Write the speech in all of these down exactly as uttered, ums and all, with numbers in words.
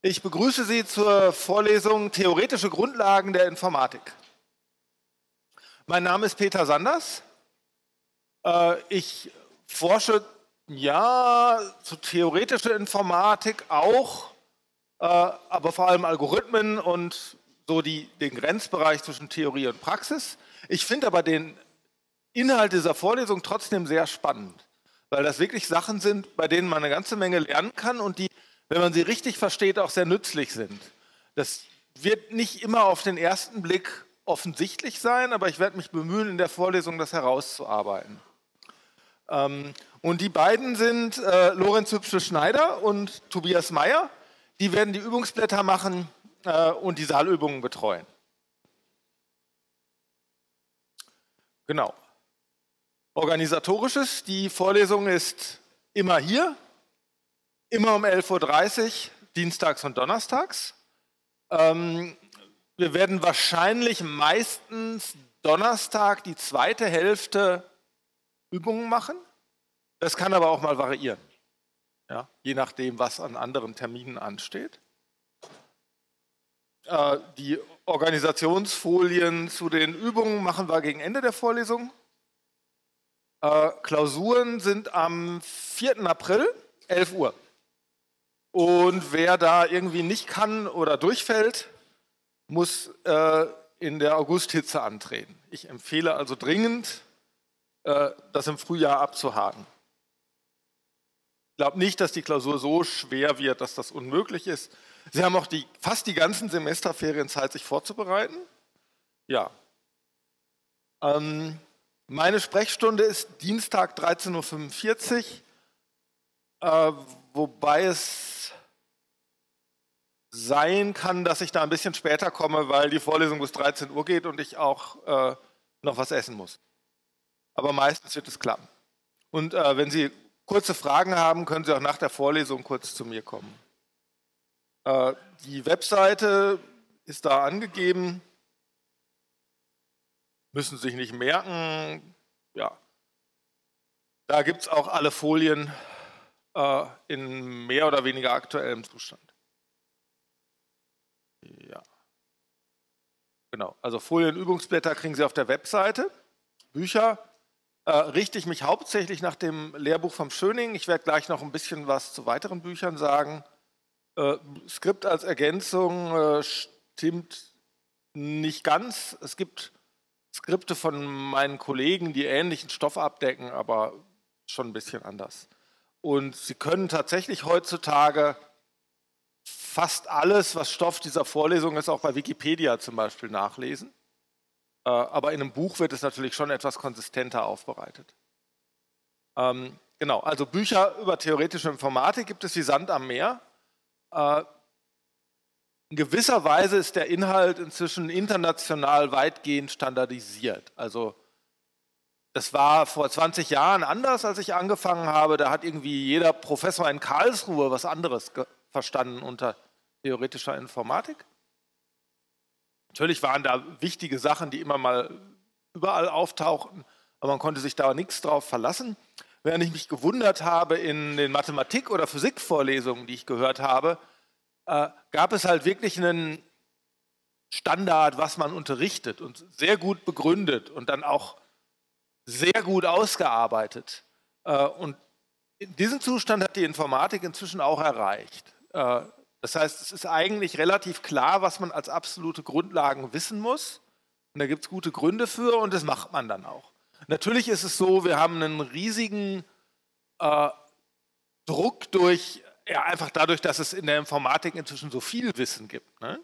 Ich begrüße Sie zur Vorlesung Theoretische Grundlagen der Informatik. Mein Name ist Peter Sanders. Ich forsche ja zu theoretischer Informatik auch, aber vor allem Algorithmen und so die, den Grenzbereich zwischen Theorie und Praxis. Ich finde aber den Inhalt dieser Vorlesung trotzdem sehr spannend, weil das wirklich Sachen sind, bei denen man eine ganze Menge lernen kann und die, wenn man sie richtig versteht, auch sehr nützlich sind. Das wird nicht immer auf den ersten Blick offensichtlich sein, aber ich werde mich bemühen, in der Vorlesung das herauszuarbeiten. Ähm, und die beiden sind äh, Lorenz Hübsche-Schneider und Tobias Meyer. Die werden die Übungsblätter machen äh, und die Saalübungen betreuen. Genau. Organisatorisches, die Vorlesung ist immer hier. Immer um elf Uhr dreißig, dienstags und donnerstags. Ähm, wir werden wahrscheinlich meistens Donnerstag die zweite Hälfte Übungen machen. Das kann aber auch mal variieren, ja, je nachdem, was an anderen Terminen ansteht. Äh, die Organisationsfolien zu den Übungen machen wir gegen Ende der Vorlesung. Äh, Klausuren sind am vierten April, elf Uhr. Und wer da irgendwie nicht kann oder durchfällt, muss äh, in der Augusthitze antreten. Ich empfehle also dringend, äh, das im Frühjahr abzuhaken. Ich glaube nicht, dass die Klausur so schwer wird, dass das unmöglich ist. Sie haben auch die, fast die ganzen Semesterferien Zeit, sich vorzubereiten. Ja. Ähm, meine Sprechstunde ist Dienstag dreizehn Uhr fünfundvierzig, äh, wobei es sein kann, dass ich da ein bisschen später komme, weil die Vorlesung bis dreizehn Uhr geht und ich auch äh, noch was essen muss. Aber meistens wird es klappen. Und äh, wenn Sie kurze Fragen haben, können Sie auch nach der Vorlesung kurz zu mir kommen. Äh, die Webseite ist da angegeben. Müssen Sie sich nicht merken. Ja. Da gibt es auch alle Folien äh, in mehr oder weniger aktuellem Zustand. Ja, genau. Also Folienübungsblätter kriegen Sie auf der Webseite. Bücher äh, richte ich mich hauptsächlich nach dem Lehrbuch vom Schöning. Ich werde gleich noch ein bisschen was zu weiteren Büchern sagen. Äh, Skript als Ergänzung äh, stimmt nicht ganz. Es gibt Skripte von meinen Kollegen, die ähnlichen Stoff abdecken, aber schon ein bisschen anders. Und Sie können tatsächlich heutzutage fast alles, was Stoff dieser Vorlesung ist, auch bei Wikipedia zum Beispiel nachlesen. Äh, aber in einem Buch wird es natürlich schon etwas konsistenter aufbereitet. Ähm, genau, also Bücher über theoretische Informatik gibt es wie Sand am Meer. Äh, in gewisser Weise ist der Inhalt inzwischen international weitgehend standardisiert. Also das war vor zwanzig Jahren anders, als ich angefangen habe. Da hat irgendwie jeder Professor in Karlsruhe was anderes verstanden unter theoretischer Informatik. Natürlich waren da wichtige Sachen, die immer mal überall auftauchten, aber man konnte sich da nichts drauf verlassen. Während ich mich gewundert habe in den Mathematik- oder Physikvorlesungen, die ich gehört habe, äh, gab es halt wirklich einen Standard, was man unterrichtet und sehr gut begründet und dann auch sehr gut ausgearbeitet. Äh, und diesen Zustand hat die Informatik inzwischen auch erreicht. Äh, das heißt, es ist eigentlich relativ klar, was man als absolute Grundlagen wissen muss. Und da gibt es gute Gründe für und das macht man dann auch. Natürlich ist es so, wir haben einen riesigen äh, Druck durch, ja, einfach dadurch, dass es in der Informatik inzwischen so viel Wissen gibt. Ne?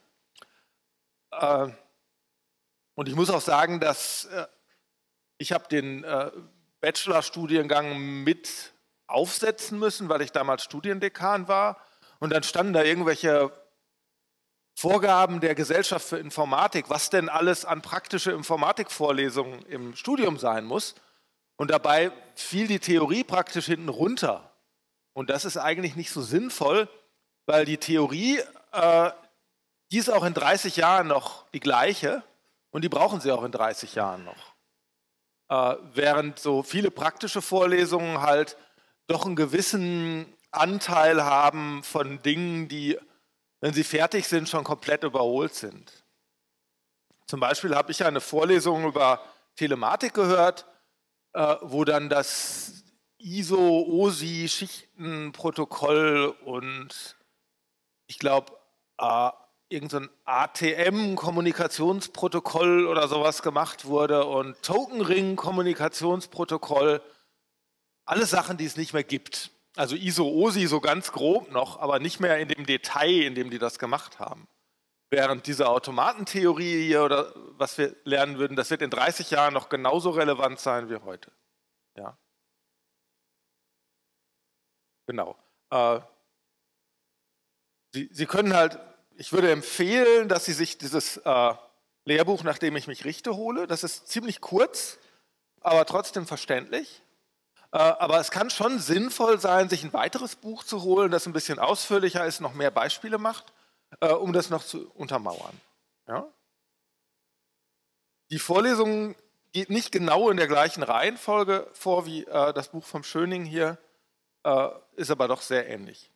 Äh, und ich muss auch sagen, dass äh, ich habe den äh, Bachelorstudiengang mit aufsetzen müssen, weil ich damals Studiendekan war. Und dann standen da irgendwelche Vorgaben der Gesellschaft für Informatik, was denn alles an praktische Informatikvorlesungen im Studium sein muss. Und dabei fiel die Theorie praktisch hinten runter. Und das ist eigentlich nicht so sinnvoll, weil die Theorie, äh, die ist auch in dreißig Jahren noch die gleiche und die brauchen Sie auch in dreißig Jahren noch. Äh, während so viele praktische Vorlesungen halt doch einen gewissen Anteil haben von Dingen, die wenn sie fertig sind, schon komplett überholt sind. Zum Beispiel habe ich eine Vorlesung über Telematik gehört, äh, wo dann das I S O, O S I, Schichtenprotokoll und ich glaube, äh, irgendein so A T M-Kommunikationsprotokoll oder sowas gemacht wurde und Tokenring-Kommunikationsprotokoll. Alles Sachen, die es nicht mehr gibt. Also I S O, O S I so ganz grob noch, aber nicht mehr in dem Detail, in dem die das gemacht haben. Während diese Automatentheorie hier oder was wir lernen würden, das wird in dreißig Jahren noch genauso relevant sein wie heute. Ja. Genau. Äh, Sie, Sie können halt, ich würde empfehlen, dass Sie sich dieses äh, Lehrbuch, nach dem ich mich richte, hole. Das ist ziemlich kurz, aber trotzdem verständlich. Äh, aber es kann schon sinnvoll sein, sich ein weiteres Buch zu holen, das ein bisschen ausführlicher ist, noch mehr Beispiele macht, äh, um das noch zu untermauern. Ja? Die Vorlesung geht nicht genau in der gleichen Reihenfolge vor wie äh, das Buch vom Schöning hier, äh, ist aber doch sehr ähnlich.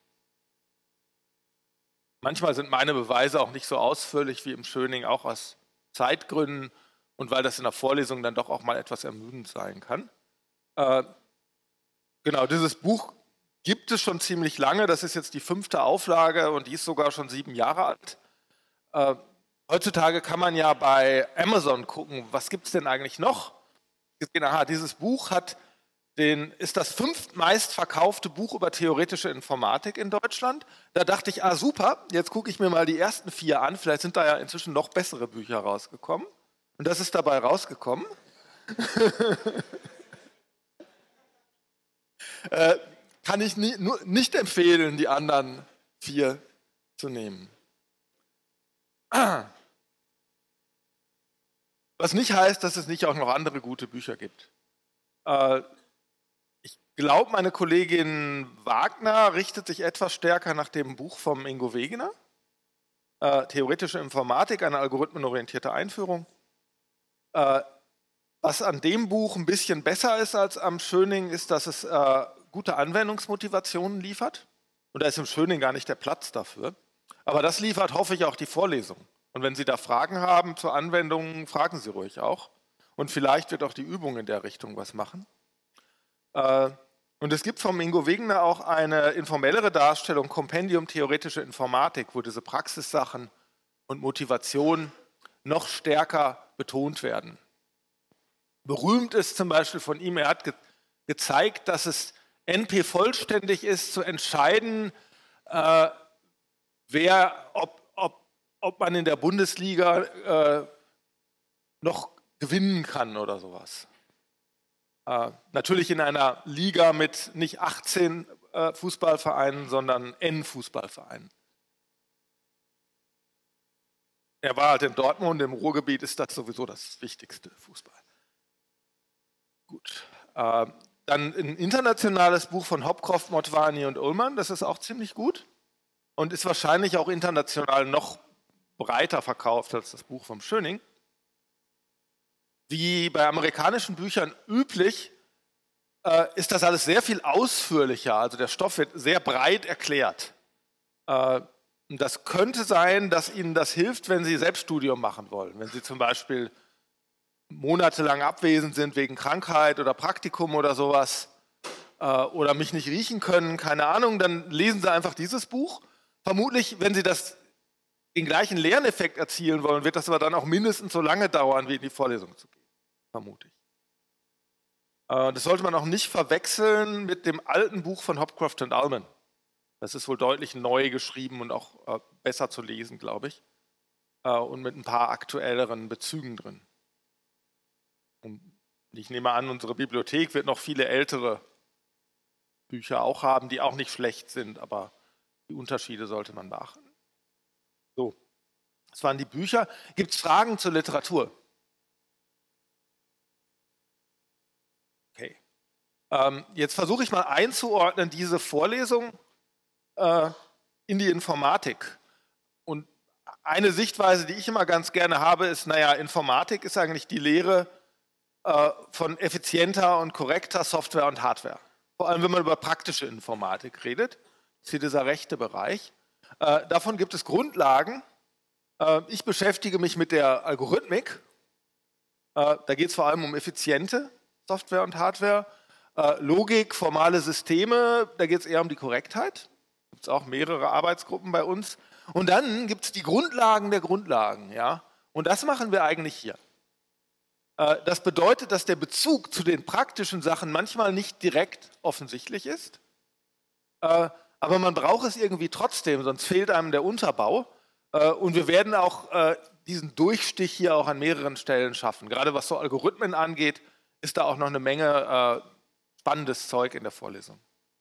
Manchmal sind meine Beweise auch nicht so ausführlich wie im Schöning, auch aus Zeitgründen und weil das in der Vorlesung dann doch auch mal etwas ermüdend sein kann. Äh, genau, dieses Buch gibt es schon ziemlich lange, das ist jetzt die fünfte Auflage und die ist sogar schon sieben Jahre alt. Äh, heutzutage kann man ja bei Amazon gucken, was gibt es denn eigentlich noch? Aha, dieses Buch hat Den, ist das fünftmeist verkaufte Buch über theoretische Informatik in Deutschland. Da dachte ich, ah super, jetzt gucke ich mir mal die ersten vier an, vielleicht sind da ja inzwischen noch bessere Bücher rausgekommen. Und das ist dabei rausgekommen. äh, kann ich nie, nur, nicht empfehlen, die anderen vier zu nehmen. Ah. Was nicht heißt, dass es nicht auch noch andere gute Bücher gibt. Äh, Ich glaube, meine Kollegin Wagner richtet sich etwas stärker nach dem Buch vom Ingo Wegener. Äh, Theoretische Informatik, eine algorithmenorientierte Einführung. Äh, was an dem Buch ein bisschen besser ist als am Schöning, ist, dass es äh, gute Anwendungsmotivationen liefert. Und da ist im Schöning gar nicht der Platz dafür. Aber das liefert, hoffe ich, auch die Vorlesung. Und wenn Sie da Fragen haben zur Anwendung, fragen Sie ruhig auch. Und vielleicht wird auch die Übung in der Richtung was machen. Und es gibt vom Ingo Wegener auch eine informellere Darstellung, Kompendium Theoretische Informatik, wo diese Praxissachen und Motivation noch stärker betont werden. Berühmt ist zum Beispiel von ihm, er hat ge gezeigt, dass es N P vollständig ist, zu entscheiden, äh, wer, ob, ob, ob man in der Bundesliga äh, noch gewinnen kann oder sowas. Äh, natürlich in einer Liga mit nicht achtzehn äh, Fußballvereinen, sondern N Fußballvereinen. Er war halt in Dortmund, im Ruhrgebiet ist das sowieso das wichtigste Fußball. Gut. Äh, dann ein internationales Buch von Hopcroft, Motwani und Ullmann, das ist auch ziemlich gut und ist wahrscheinlich auch international noch breiter verkauft als das Buch vom Schöning. Wie bei amerikanischen Büchern üblich, äh, ist das alles sehr viel ausführlicher. Also der Stoff wird sehr breit erklärt. Äh, das könnte sein, dass Ihnen das hilft, wenn Sie Selbststudium machen wollen. Wenn Sie zum Beispiel monatelang abwesend sind wegen Krankheit oder Praktikum oder sowas äh, oder mich nicht riechen können, keine Ahnung, dann lesen Sie einfach dieses Buch. Vermutlich, wenn Sie das den gleichen Lerneffekt erzielen wollen, wird das aber dann auch mindestens so lange dauern, wie in die Vorlesung zu gehen. Vermute ich. Das sollte man auch nicht verwechseln mit dem alten Buch von Hopcroft und Ullmann. Das ist wohl deutlich neu geschrieben und auch besser zu lesen, glaube ich. Und mit ein paar aktuelleren Bezügen drin. Und ich nehme an, unsere Bibliothek wird noch viele ältere Bücher auch haben, die auch nicht schlecht sind, aber die Unterschiede sollte man beachten. So, das waren die Bücher. Gibt es Fragen zur Literatur? Okay. Ähm, jetzt versuche ich mal einzuordnen, diese Vorlesung äh, in die Informatik. Und eine Sichtweise, die ich immer ganz gerne habe, ist, naja, Informatik ist eigentlich die Lehre äh, von effizienter und korrekter Software und Hardware. Vor allem, wenn man über praktische Informatik redet, das ist hier dieser rechte Bereich. Äh, davon gibt es Grundlagen. Äh, ich beschäftige mich mit der Algorithmik. Äh, da geht es vor allem um effiziente Software und Hardware. Äh, Logik, formale Systeme, da geht es eher um die Korrektheit. Da gibt es auch mehrere Arbeitsgruppen bei uns. Und dann gibt es die Grundlagen der Grundlagen. Ja? Und das machen wir eigentlich hier. Äh, das bedeutet, dass der Bezug zu den praktischen Sachen manchmal nicht direkt offensichtlich ist. Äh, aber man braucht es irgendwie trotzdem, sonst fehlt einem der Unterbau. Äh, und wir werden auch äh, diesen Durchstich hier auch an mehreren Stellen schaffen. Gerade was so Algorithmen angeht, ist da auch noch eine Menge äh, spannendes Zeug in der Vorlesung.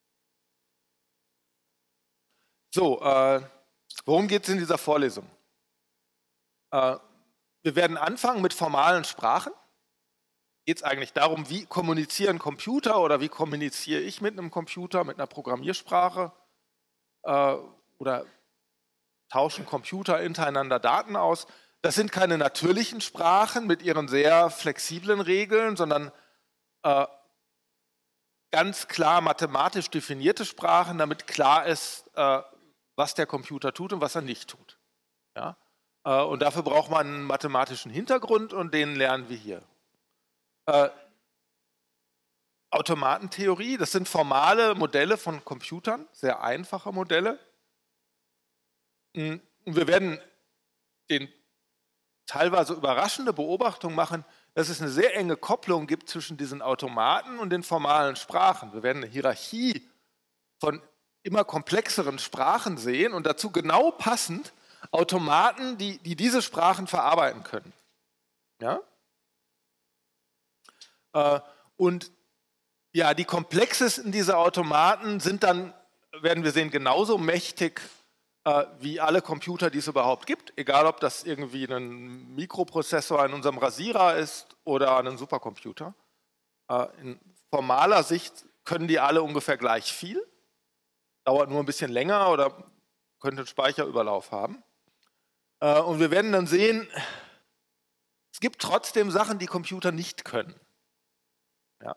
So, äh, worum geht es in dieser Vorlesung? Äh, wir werden anfangen mit formalen Sprachen. Geht es eigentlich darum, wie kommunizieren Computer oder wie kommuniziere ich mit einem Computer, mit einer Programmiersprache äh, oder tauschen Computer untereinander Daten aus. Das sind keine natürlichen Sprachen mit ihren sehr flexiblen Regeln, sondern äh, ganz klar mathematisch definierte Sprachen, damit klar ist, äh, was der Computer tut und was er nicht tut. Ja? Äh, und dafür braucht man einen mathematischen Hintergrund und den lernen wir hier. Äh, Automatentheorie, das sind formale Modelle von Computern, sehr einfache Modelle. Und wir werden den teilweise überraschende Beobachtung machen, dass es eine sehr enge Kopplung gibt zwischen diesen Automaten und den formalen Sprachen. Wir werden eine Hierarchie von immer komplexeren Sprachen sehen und dazu genau passend Automaten, die, die diese Sprachen verarbeiten können. Ja? Äh, und ja, die komplexesten dieser Automaten sind dann, werden wir sehen, genauso mächtig äh, wie alle Computer, die es überhaupt gibt. Egal, ob das irgendwie ein Mikroprozessor in unserem Rasierer ist oder ein Supercomputer. Äh, in formaler Sicht können die alle ungefähr gleich viel. Dauert nur ein bisschen länger oder könnte einen Speicherüberlauf haben. Äh, und wir werden dann sehen, es gibt trotzdem Sachen, die Computer nicht können. Ja.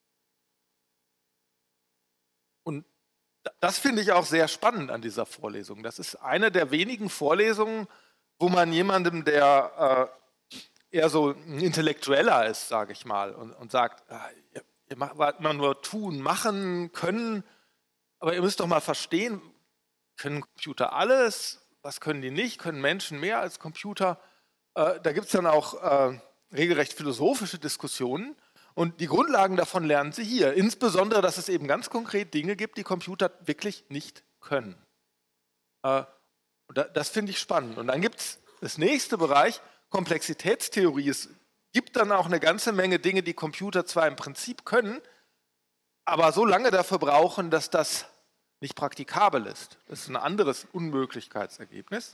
Und das finde ich auch sehr spannend an dieser Vorlesung. Das ist eine der wenigen Vorlesungen, wo man jemandem, der äh, eher so ein Intellektueller ist, sage ich mal, und, und sagt, ah, ihr, ihr macht immer nur tun, machen, können, aber ihr müsst doch mal verstehen, können Computer alles? Was können die nicht? Können Menschen mehr als Computer? Äh, da gibt es dann auch äh, regelrecht philosophische Diskussionen. Und die Grundlagen davon lernen Sie hier. Insbesondere, dass es eben ganz konkret Dinge gibt, die Computer wirklich nicht können. Äh, das finde ich spannend. Und dann gibt es das nächste Bereich, Komplexitätstheorie. Es gibt dann auch eine ganze Menge Dinge, die Computer zwar im Prinzip können, aber so lange dafür brauchen, dass das nicht praktikabel ist. Das ist ein anderes Unmöglichkeitsergebnis.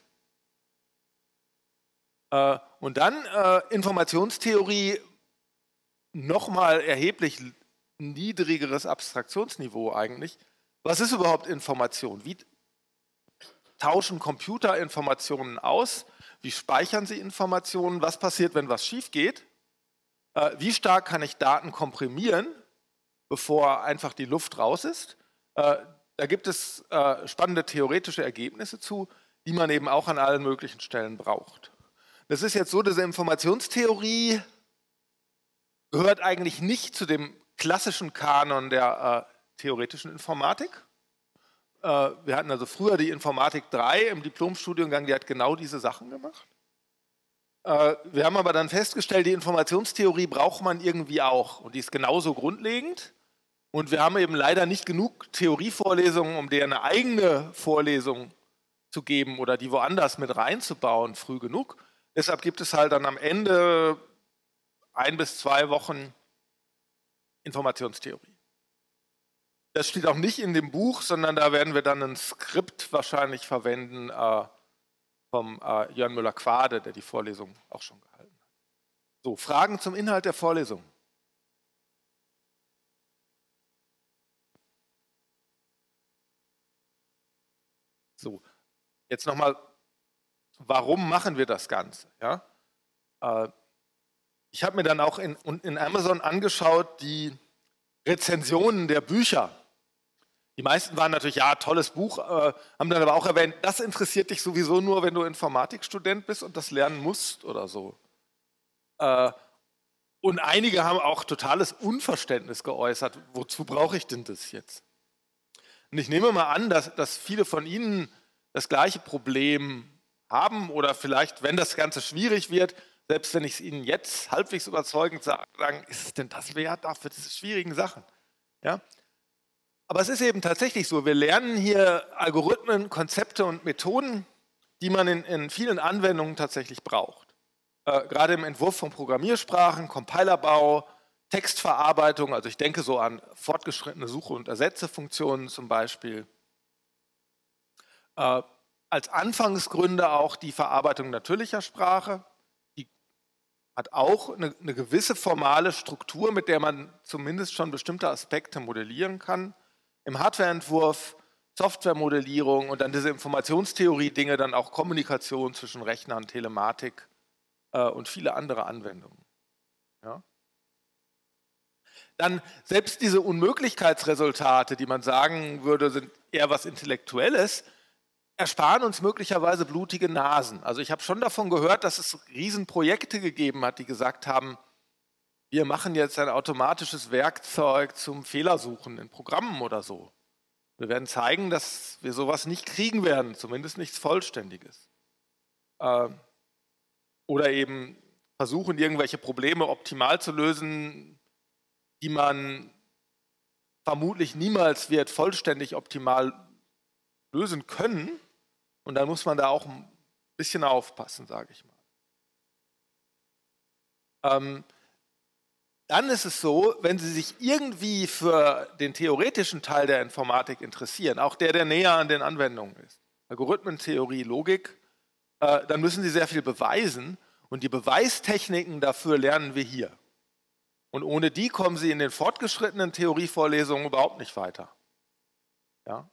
Äh, und dann äh, Informationstheorie, nochmal erheblich niedrigeres Abstraktionsniveau eigentlich. Was ist überhaupt Information? Wie tauschen Computer Informationen aus? Wie speichern sie Informationen? Was passiert, wenn was schief geht? Äh, wie stark kann ich Daten komprimieren, bevor einfach die Luft raus ist? Äh, da gibt es äh, spannende theoretische Ergebnisse zu, die man eben auch an allen möglichen Stellen braucht. Das ist jetzt so, diese Informationstheorie gehört eigentlich nicht zu dem klassischen Kanon der äh, theoretischen Informatik. Äh, wir hatten also früher die Informatik drei im Diplomstudiengang, die hat genau diese Sachen gemacht. Äh, wir haben aber dann festgestellt, die Informationstheorie braucht man irgendwie auch und die ist genauso grundlegend. Und wir haben eben leider nicht genug Theorievorlesungen, um der eine eigene Vorlesung zu geben oder die woanders mit reinzubauen, früh genug. Deshalb gibt es halt dann am Ende ein bis zwei Wochen Informationstheorie. Das steht auch nicht in dem Buch, sondern da werden wir dann ein Skript wahrscheinlich verwenden äh, vom äh, Jörn Müller-Quade, der die Vorlesung auch schon gehalten hat. So, Fragen zum Inhalt der Vorlesung. So, jetzt nochmal, warum machen wir das Ganze? Ja? Äh, Ich habe mir dann auch in, in Amazon angeschaut, die Rezensionen der Bücher, Die meisten waren natürlich, ja, tolles Buch, äh, haben dann aber auch erwähnt, das interessiert dich sowieso nur, wenn du Informatikstudent bist und das lernen musst oder so. Äh, und einige haben auch totales Unverständnis geäußert, wozu brauche ich denn das jetzt? Und ich nehme mal an, dass, dass viele von Ihnen das gleiche Problem haben oder vielleicht, wenn das Ganze schwierig wird, selbst wenn ich es Ihnen jetzt halbwegs überzeugend sage, sagen, ist es denn das wert dafür diese schwierigen Sachen? Ja? Aber es ist eben tatsächlich so, wir lernen hier Algorithmen, Konzepte und Methoden, die man in, in vielen Anwendungen tatsächlich braucht. Äh, gerade im Entwurf von Programmiersprachen, Compilerbau, Textverarbeitung, also ich denke so an fortgeschrittene Suche- und Ersetzefunktionen zum Beispiel. Äh, als Anfangsgründe auch die Verarbeitung natürlicher Sprache, die hat auch eine, eine gewisse formale Struktur, mit der man zumindest schon bestimmte Aspekte modellieren kann. Im Hardwareentwurf, Softwaremodellierung und dann diese Informationstheorie-Dinge, dann auch Kommunikation zwischen Rechnern, Telematik äh, und viele andere Anwendungen. Ja? Dann selbst diese Unmöglichkeitsresultate, die man sagen würde, sind eher was Intellektuelles, ersparen uns möglicherweise blutige Nasen. Also ich habe schon davon gehört, dass es Riesenprojekte gegeben hat, die gesagt haben, wir machen jetzt ein automatisches Werkzeug zum Fehlersuchen in Programmen oder so. Wir werden zeigen, dass wir sowas nicht kriegen werden, zumindest nichts Vollständiges. Ähm, oder eben versuchen, irgendwelche Probleme optimal zu lösen, die man vermutlich niemals wird vollständig optimal lösen können. Und dann muss man da auch ein bisschen aufpassen, sage ich mal. Ähm, dann ist es so, wenn Sie sich irgendwie für den theoretischen Teil der Informatik interessieren, auch der, der näher an den Anwendungen ist, Algorithmentheorie, Logik, äh, dann müssen Sie sehr viel beweisen. Und die Beweistechniken dafür lernen wir hier. Und ohne die kommen Sie in den fortgeschrittenen Theorievorlesungen überhaupt nicht weiter. Ja?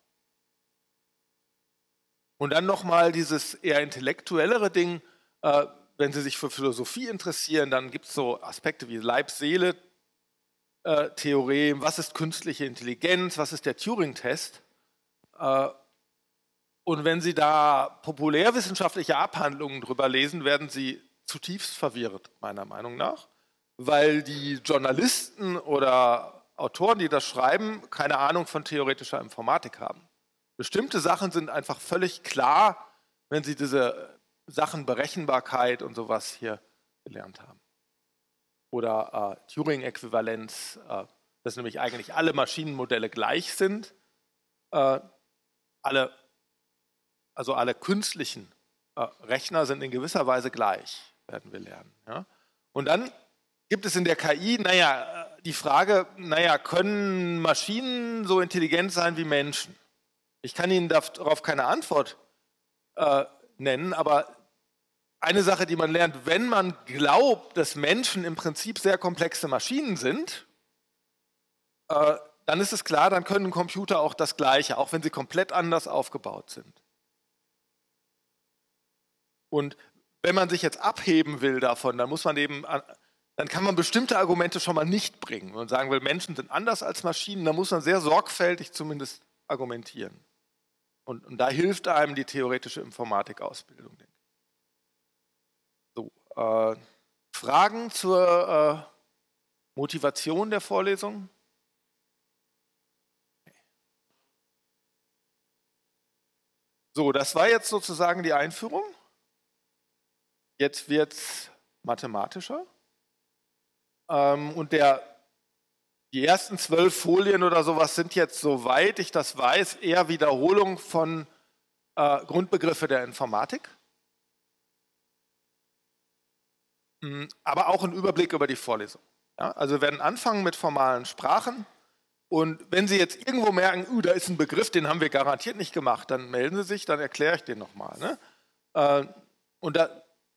Und dann nochmal dieses eher intellektuellere Ding, äh, wenn Sie sich für Philosophie interessieren, dann gibt es so Aspekte wie Leib-Seele-Theorem, was ist künstliche Intelligenz, was ist der Turing-Test. Äh, und wenn Sie da populärwissenschaftliche Abhandlungen drüber lesen, werden Sie zutiefst verwirrt, meiner Meinung nach, weil die Journalisten oder Autoren, die das schreiben, keine Ahnung von theoretischer Informatik haben. Bestimmte Sachen sind einfach völlig klar, wenn sie diese Sachen Berechenbarkeit und sowas hier gelernt haben. Oder äh, Turing-Äquivalenz, äh, dass nämlich eigentlich alle Maschinenmodelle gleich sind. Äh, alle, also alle künstlichen äh, Rechner sind in gewisser Weise gleich, werden wir lernen. Ja? Und dann gibt es in der K I, naja, die Frage, naja, können Maschinen so intelligent sein wie Menschen? Ich kann Ihnen darauf keine Antwort äh, nennen, aber eine Sache, die man lernt, wenn man glaubt, dass Menschen im Prinzip sehr komplexe Maschinen sind, äh, dann ist es klar, dann können Computer auch das Gleiche, auch wenn sie komplett anders aufgebaut sind. Und wenn man sich jetzt abheben will davon, dann muss man eben, dann kann man bestimmte Argumente schon mal nicht bringen. Wenn man sagen will, Menschen sind anders als Maschinen, dann muss man sehr sorgfältig zumindest argumentieren. Und, und da hilft einem die theoretische Informatikausbildung, denke ich. So, äh, Fragen zur äh, Motivation der Vorlesung? So, das war jetzt sozusagen die Einführung. Jetzt wird es mathematischer. Ähm, und der, die ersten zwölf Folien oder sowas sind jetzt, soweit ich das weiß, eher Wiederholung von äh, Grundbegriffe der Informatik. Mhm, aber auch ein Überblick über die Vorlesung. Ja, also wir werden anfangen mit formalen Sprachen. Und wenn Sie jetzt irgendwo merken, uh, da ist ein Begriff, den haben wir garantiert nicht gemacht, dann melden Sie sich, dann erkläre ich den nochmal. Ne? Äh, und da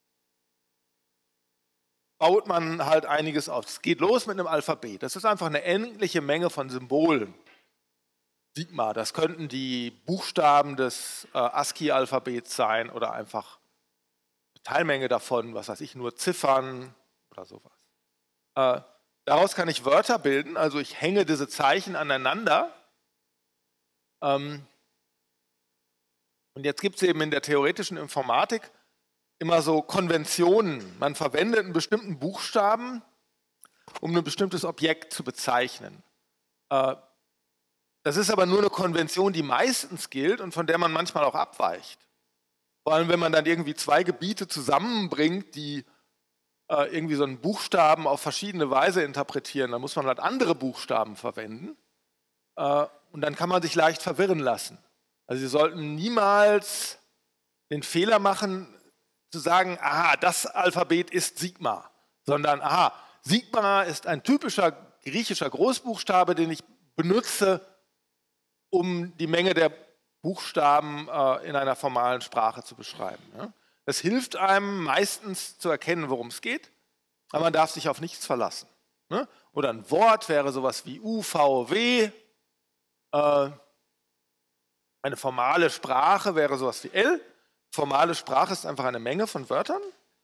baut man halt einiges auf. Es geht los mit einem Alphabet. Das ist einfach eine endliche Menge von Symbolen. Sigma, das könnten die Buchstaben des äh, ASCII-Alphabets sein oder einfach eine Teilmenge davon, was weiß ich, nur Ziffern oder sowas. Äh, daraus kann ich Wörter bilden, also ich hänge diese Zeichen aneinander Ähm, und jetzt gibt es eben in der theoretischen Informatik immer so Konventionen. Man verwendet einen bestimmten Buchstaben, um ein bestimmtes Objekt zu bezeichnen. Äh, das ist aber nur eine Konvention, die meistens gilt und von der man manchmal auch abweicht. Vor allem, wenn man dann irgendwie zwei Gebiete zusammenbringt, die äh, irgendwie so einen Buchstaben auf verschiedene Weise interpretieren, dann muss man halt andere Buchstaben verwenden. Äh, und dann kann man sich leicht verwirren lassen. Also Sie sollten niemals den Fehler machen, zu sagen, aha, das Alphabet ist Sigma, sondern aha, Sigma ist ein typischer griechischer Großbuchstabe, den ich benutze, um die Menge der Buchstaben äh, in einer formalen Sprache zu beschreiben. Ja? Das hilft einem meistens zu erkennen, worum es geht, aber man darf sich auf nichts verlassen. Ne? Oder ein Wort wäre sowas wie U, V, W. Äh, eine formale Sprache wäre sowas wie L. Formale Sprache ist einfach eine Menge von Wörtern.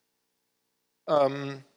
Ähm,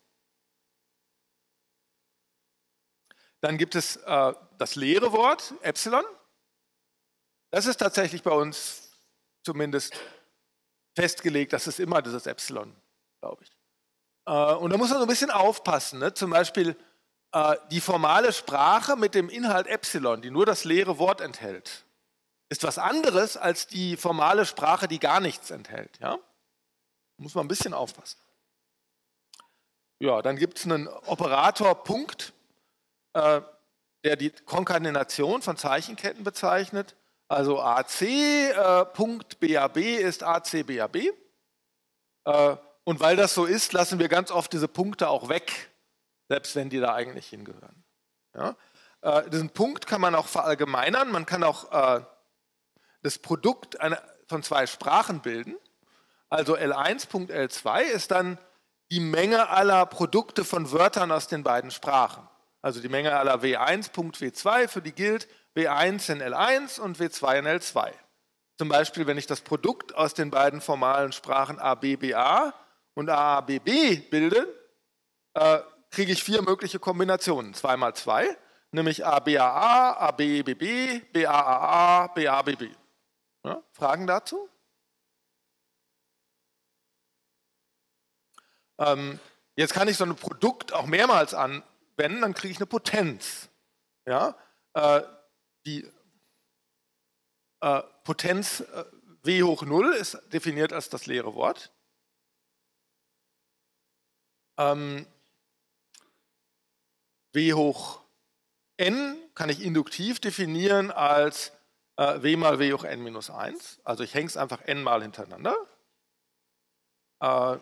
dann gibt es äh, das leere Wort, Epsilon. Das ist tatsächlich bei uns zumindest festgelegt, das ist immer dieses Epsilon, glaube ich. Äh, und da muss man so ein bisschen aufpassen. Ne? Zum Beispiel äh, die formale Sprache mit dem Inhalt Epsilon, die nur das leere Wort enthält, ist was anderes als die formale Sprache, die gar nichts enthält. Ja? Muss man ein bisschen aufpassen. Ja, dann gibt es einen Operator Punkt, äh, der die Konkatenation von Zeichenketten bezeichnet. Also A C äh, Punkt B A B ist A C B A B. Äh, und weil das so ist, lassen wir ganz oft diese Punkte auch weg, selbst wenn die da eigentlich hingehören. Ja? Äh, diesen Punkt kann man auch verallgemeinern. Man kann auch äh, das Produkt einer, von zwei Sprachen bilden. Also L eins Punkt L zwei ist dann die Menge aller Produkte von Wörtern aus den beiden Sprachen. Also die Menge aller W eins Punkt W zwei, für die gilt W eins in L eins und W zwei in L zwei. Zum Beispiel, wenn ich das Produkt aus den beiden formalen Sprachen A B B A und A A B B bilde, äh, kriege ich vier mögliche Kombinationen. zwei mal zwei, nämlich A B A A, A B B B, B A A A, B A B B. Ja, Fragen dazu? Ähm, jetzt kann ich so ein Produkt auch mehrmals anwenden, dann kriege ich eine Potenz. Ja? Äh, die äh, Potenz äh, W hoch null ist definiert als das leere Wort. Ähm, W hoch n kann ich induktiv definieren als äh, W mal W hoch n minus eins. Also ich hänge es einfach n mal hintereinander. Äh,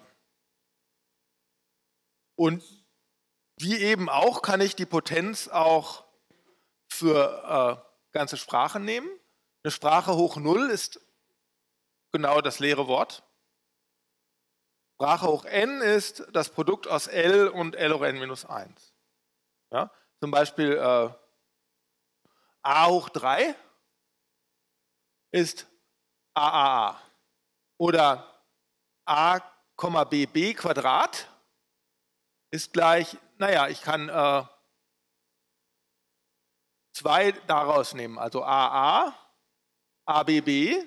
und wie eben auch kann ich die Potenz auch für äh, ganze Sprachen nehmen. Eine Sprache hoch null ist genau das leere Wort. Sprache hoch n ist das Produkt aus L und L hoch n minus eins. Ja? Zum Beispiel äh, a hoch drei ist A A A. Oder a, B B Quadrat ist gleich, naja, ich kann äh, zwei daraus nehmen, also A A, A B B,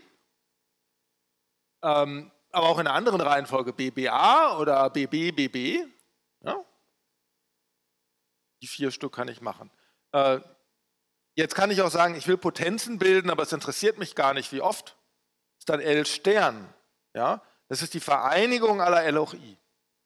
ähm, aber auch in einer anderen Reihenfolge B B A oder B B B B. Ja? Die vier Stück kann ich machen. Äh, jetzt kann ich auch sagen, ich will Potenzen bilden, aber es interessiert mich gar nicht, wie oft. Das ist dann L Stern. Ja? Das ist die Vereinigung aller L hoch I.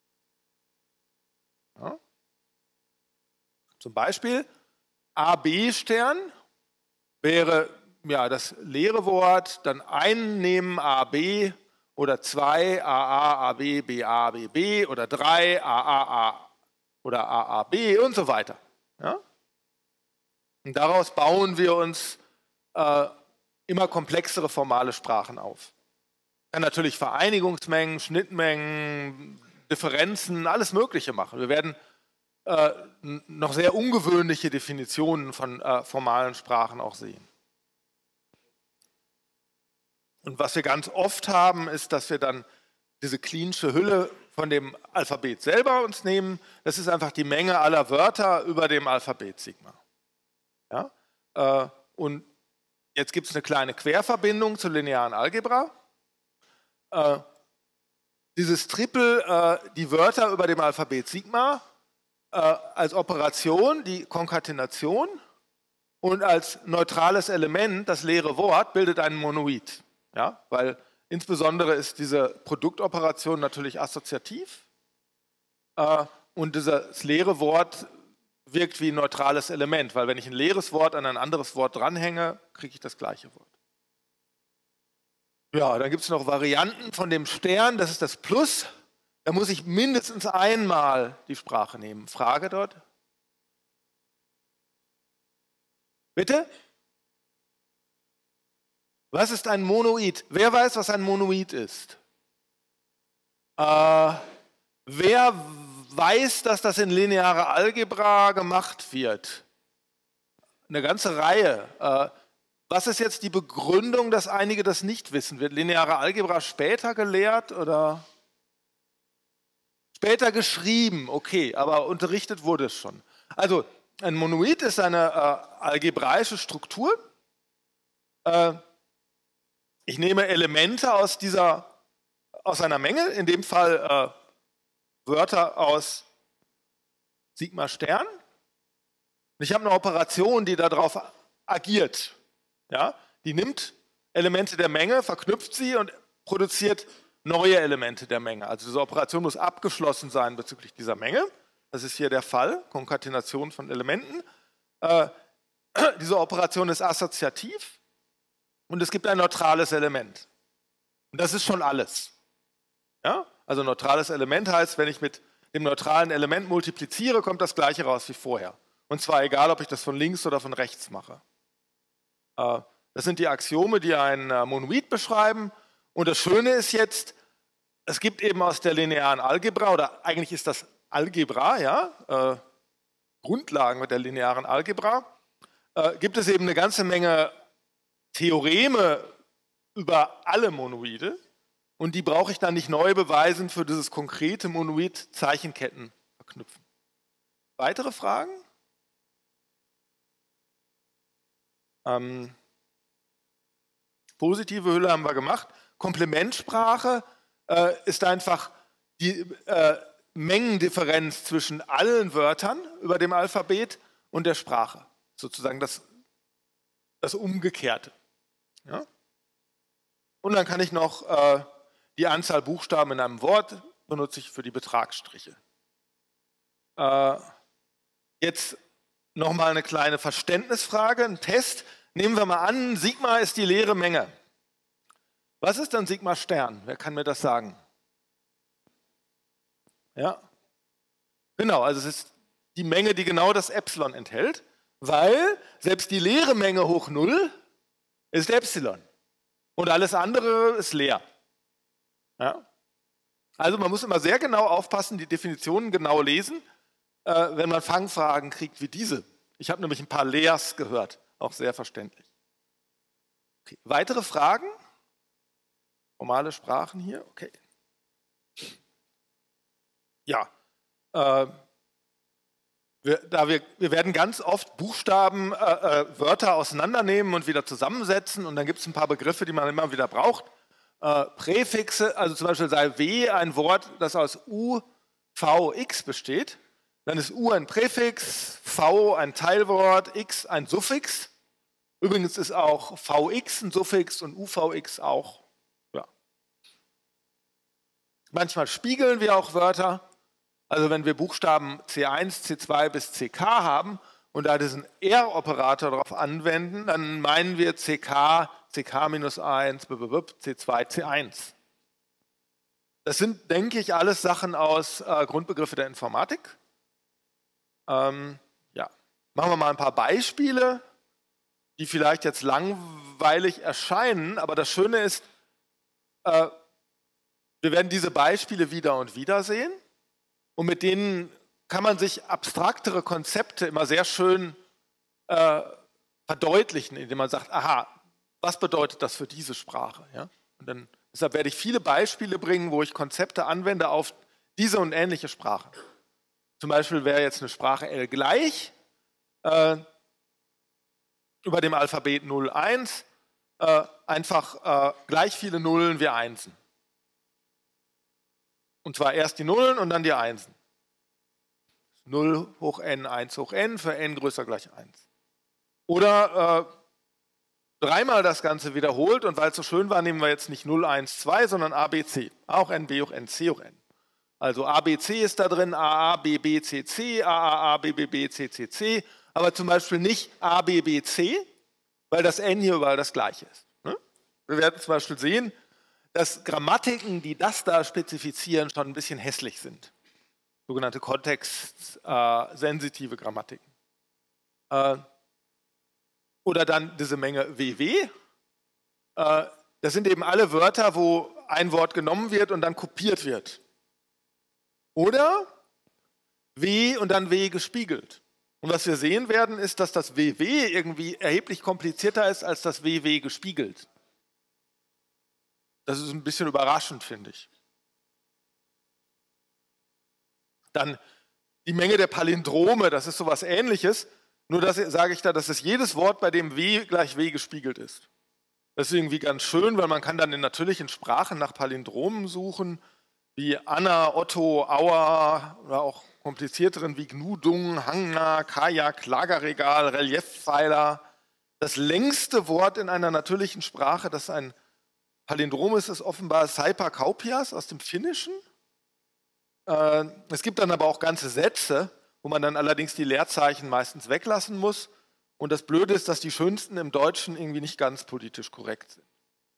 Ja? Zum Beispiel A B Stern wäre ja, das leere Wort, dann einen nehmen A B oder zwei A A A B B A B B oder drei A A A oder A A B und so weiter. Ja? Und daraus bauen wir uns äh, immer komplexere formale Sprachen auf. Kann natürlich Vereinigungsmengen, Schnittmengen, Differenzen, alles Mögliche machen. Wir werden äh, noch sehr ungewöhnliche Definitionen von äh, formalen Sprachen auch sehen. Und was wir ganz oft haben, ist, dass wir dann diese Cleansche Hülle von dem Alphabet selber uns nehmen. Das ist einfach die Menge aller Wörter über dem Alphabet Sigma. Ja? Äh, und jetzt gibt es eine kleine Querverbindung zur linearen Algebra. Äh, dieses Triple, äh, die Wörter über dem Alphabet Sigma, äh, als Operation die Konkatenation und als neutrales Element das leere Wort bildet einen Monoid. Ja? Weil insbesondere ist diese Produktoperation natürlich assoziativ äh, und dieses leere Wort wirkt wie ein neutrales Element, weil wenn ich ein leeres Wort an ein anderes Wort dranhänge, kriege ich das gleiche Wort. Ja, dann gibt es noch Varianten von dem Stern, das ist das Plus. Da muss ich mindestens einmal die Sprache nehmen. Frage dort? Bitte? Was ist ein Monoid? Wer weiß, was ein Monoid ist? Äh, wer weiß, dass das in linearer Algebra gemacht wird? Eine ganze Reihe. Äh, was ist jetzt die Begründung, dass einige das nicht wissen? Wird lineare Algebra später gelehrt oder später geschrieben? Okay, aber unterrichtet wurde es schon. Also ein Monoid ist eine äh, algebraische Struktur. Äh, ich nehme Elemente aus dieser aus einer Menge, in dem Fall äh, Wörter aus Sigma Stern. Und ich habe eine Operation, die darauf agiert. Ja? Die nimmt Elemente der Menge, verknüpft sie und produziert neue Elemente der Menge. Also diese Operation muss abgeschlossen sein bezüglich dieser Menge. Das ist hier der Fall, Konkatenation von Elementen. Äh, diese Operation ist assoziativ und es gibt ein neutrales Element. Und das ist schon alles. Ja? Also neutrales Element heißt, wenn ich mit dem neutralen Element multipliziere, kommt das gleiche raus wie vorher. Und zwar egal, ob ich das von links oder von rechts mache. Äh, das sind die Axiome, die ein äh, Monoid beschreiben. Und das Schöne ist jetzt, es gibt eben aus der linearen Algebra, oder eigentlich ist das Algebra, ja, äh, Grundlagen der linearen Algebra, äh, gibt es eben eine ganze Menge Theoreme über alle Monoide. Und die brauche ich dann nicht neu beweisen für dieses konkrete Monoid Zeichenketten verknüpfen. Weitere Fragen? Ähm, positive Hülle haben wir gemacht. Komplementsprache äh, ist einfach die äh, Mengendifferenz zwischen allen Wörtern über dem Alphabet und der Sprache. Sozusagen das, das Umgekehrte. Ja? Und dann kann ich noch äh, die Anzahl Buchstaben in einem Wort benutze ich für die Betragsstriche. Äh, jetzt nochmal eine kleine Verständnisfrage, ein Test. Nehmen wir mal an, Sigma ist die leere Menge. Was ist dann Sigma Stern? Wer kann mir das sagen? Ja, genau, also es ist die Menge, die genau das Epsilon enthält, weil selbst die leere Menge hoch null ist Epsilon und alles andere ist leer. Ja? Also man muss immer sehr genau aufpassen, die Definitionen genau lesen, äh, wenn man Fangfragen kriegt wie diese. Ich habe nämlich ein paar Leers gehört, auch sehr verständlich. Okay. Weitere Fragen? Normale Sprachen hier? Okay. Ja, äh, wir, da wir, wir werden ganz oft Buchstaben, äh, äh, Wörter auseinandernehmen und wieder zusammensetzen und dann gibt es ein paar Begriffe, die man immer wieder braucht. Äh, Präfixe, also zum Beispiel sei W ein Wort, das aus U, V, X besteht. Dann ist U ein Präfix, V ein Teilwort, X ein Suffix. Übrigens ist auch V X ein Suffix und U V X auch. Ja. Manchmal spiegeln wir auch Wörter. Also wenn wir Buchstaben C eins, C zwei bis C K haben und da diesen R-Operator darauf anwenden, dann meinen wir C K, C K minus eins, C zwei, C eins. Das sind, denke ich, alles Sachen aus äh, Grundbegriffe der Informatik. Ähm, ja. Machen wir mal ein paar Beispiele, die vielleicht jetzt langweilig erscheinen, aber das Schöne ist, äh, wir werden diese Beispiele wieder und wieder sehen. Und mit denen kann man sich abstraktere Konzepte immer sehr schön äh, verdeutlichen, indem man sagt, aha, was bedeutet das für diese Sprache? Ja? Und dann, deshalb werde ich viele Beispiele bringen, wo ich Konzepte anwende auf diese und ähnliche Sprachen. Zum Beispiel wäre jetzt eine Sprache L gleich äh, über dem Alphabet null, eins äh, einfach äh, gleich viele Nullen wie Einsen. Und zwar erst die Nullen und dann die Einsen. null hoch n, eins hoch n, für n größer gleich eins. Oder äh, dreimal das Ganze wiederholt und weil es so schön war, nehmen wir jetzt nicht null, eins, zwei, sondern a, b, c. A hoch n, b hoch n, c hoch n. Also a, b, c ist da drin, a, a, b, b, c, c, a, a, a, b, b, b, c, c, c, aber zum Beispiel nicht a, b, b, c, weil das n hier überall das gleiche ist. Ne? Wir werden zum Beispiel sehen, dass Grammatiken, die das da spezifizieren, schon ein bisschen hässlich sind. Sogenannte kontextsensitive Grammatiken. Äh, oder dann diese Menge W W. Äh, das sind eben alle Wörter, wo ein Wort genommen wird und dann kopiert wird. Oder W und dann W gespiegelt. Und was wir sehen werden, ist, dass das W W irgendwie erheblich komplizierter ist als das W W gespiegelt. Das ist ein bisschen überraschend, finde ich. Dann die Menge der Palindrome, das ist sowas Ähnliches, nur das sage ich da, dass es jedes Wort, bei dem W gleich W gespiegelt ist. Das ist irgendwie ganz schön, weil man kann dann in natürlichen Sprachen nach Palindromen suchen, wie Anna, Otto, Auer oder auch komplizierteren wie Gnu, Dung, Hangna, Kajak, Lagerregal, Reliefpfeiler. Das längste Wort in einer natürlichen Sprache, das ein Palindrom ist, ist offenbar Saipa Kaupias aus dem Finnischen. Es gibt dann aber auch ganze Sätze, wo man dann allerdings die Leerzeichen meistens weglassen muss. Und das Blöde ist, dass die schönsten im Deutschen irgendwie nicht ganz politisch korrekt sind.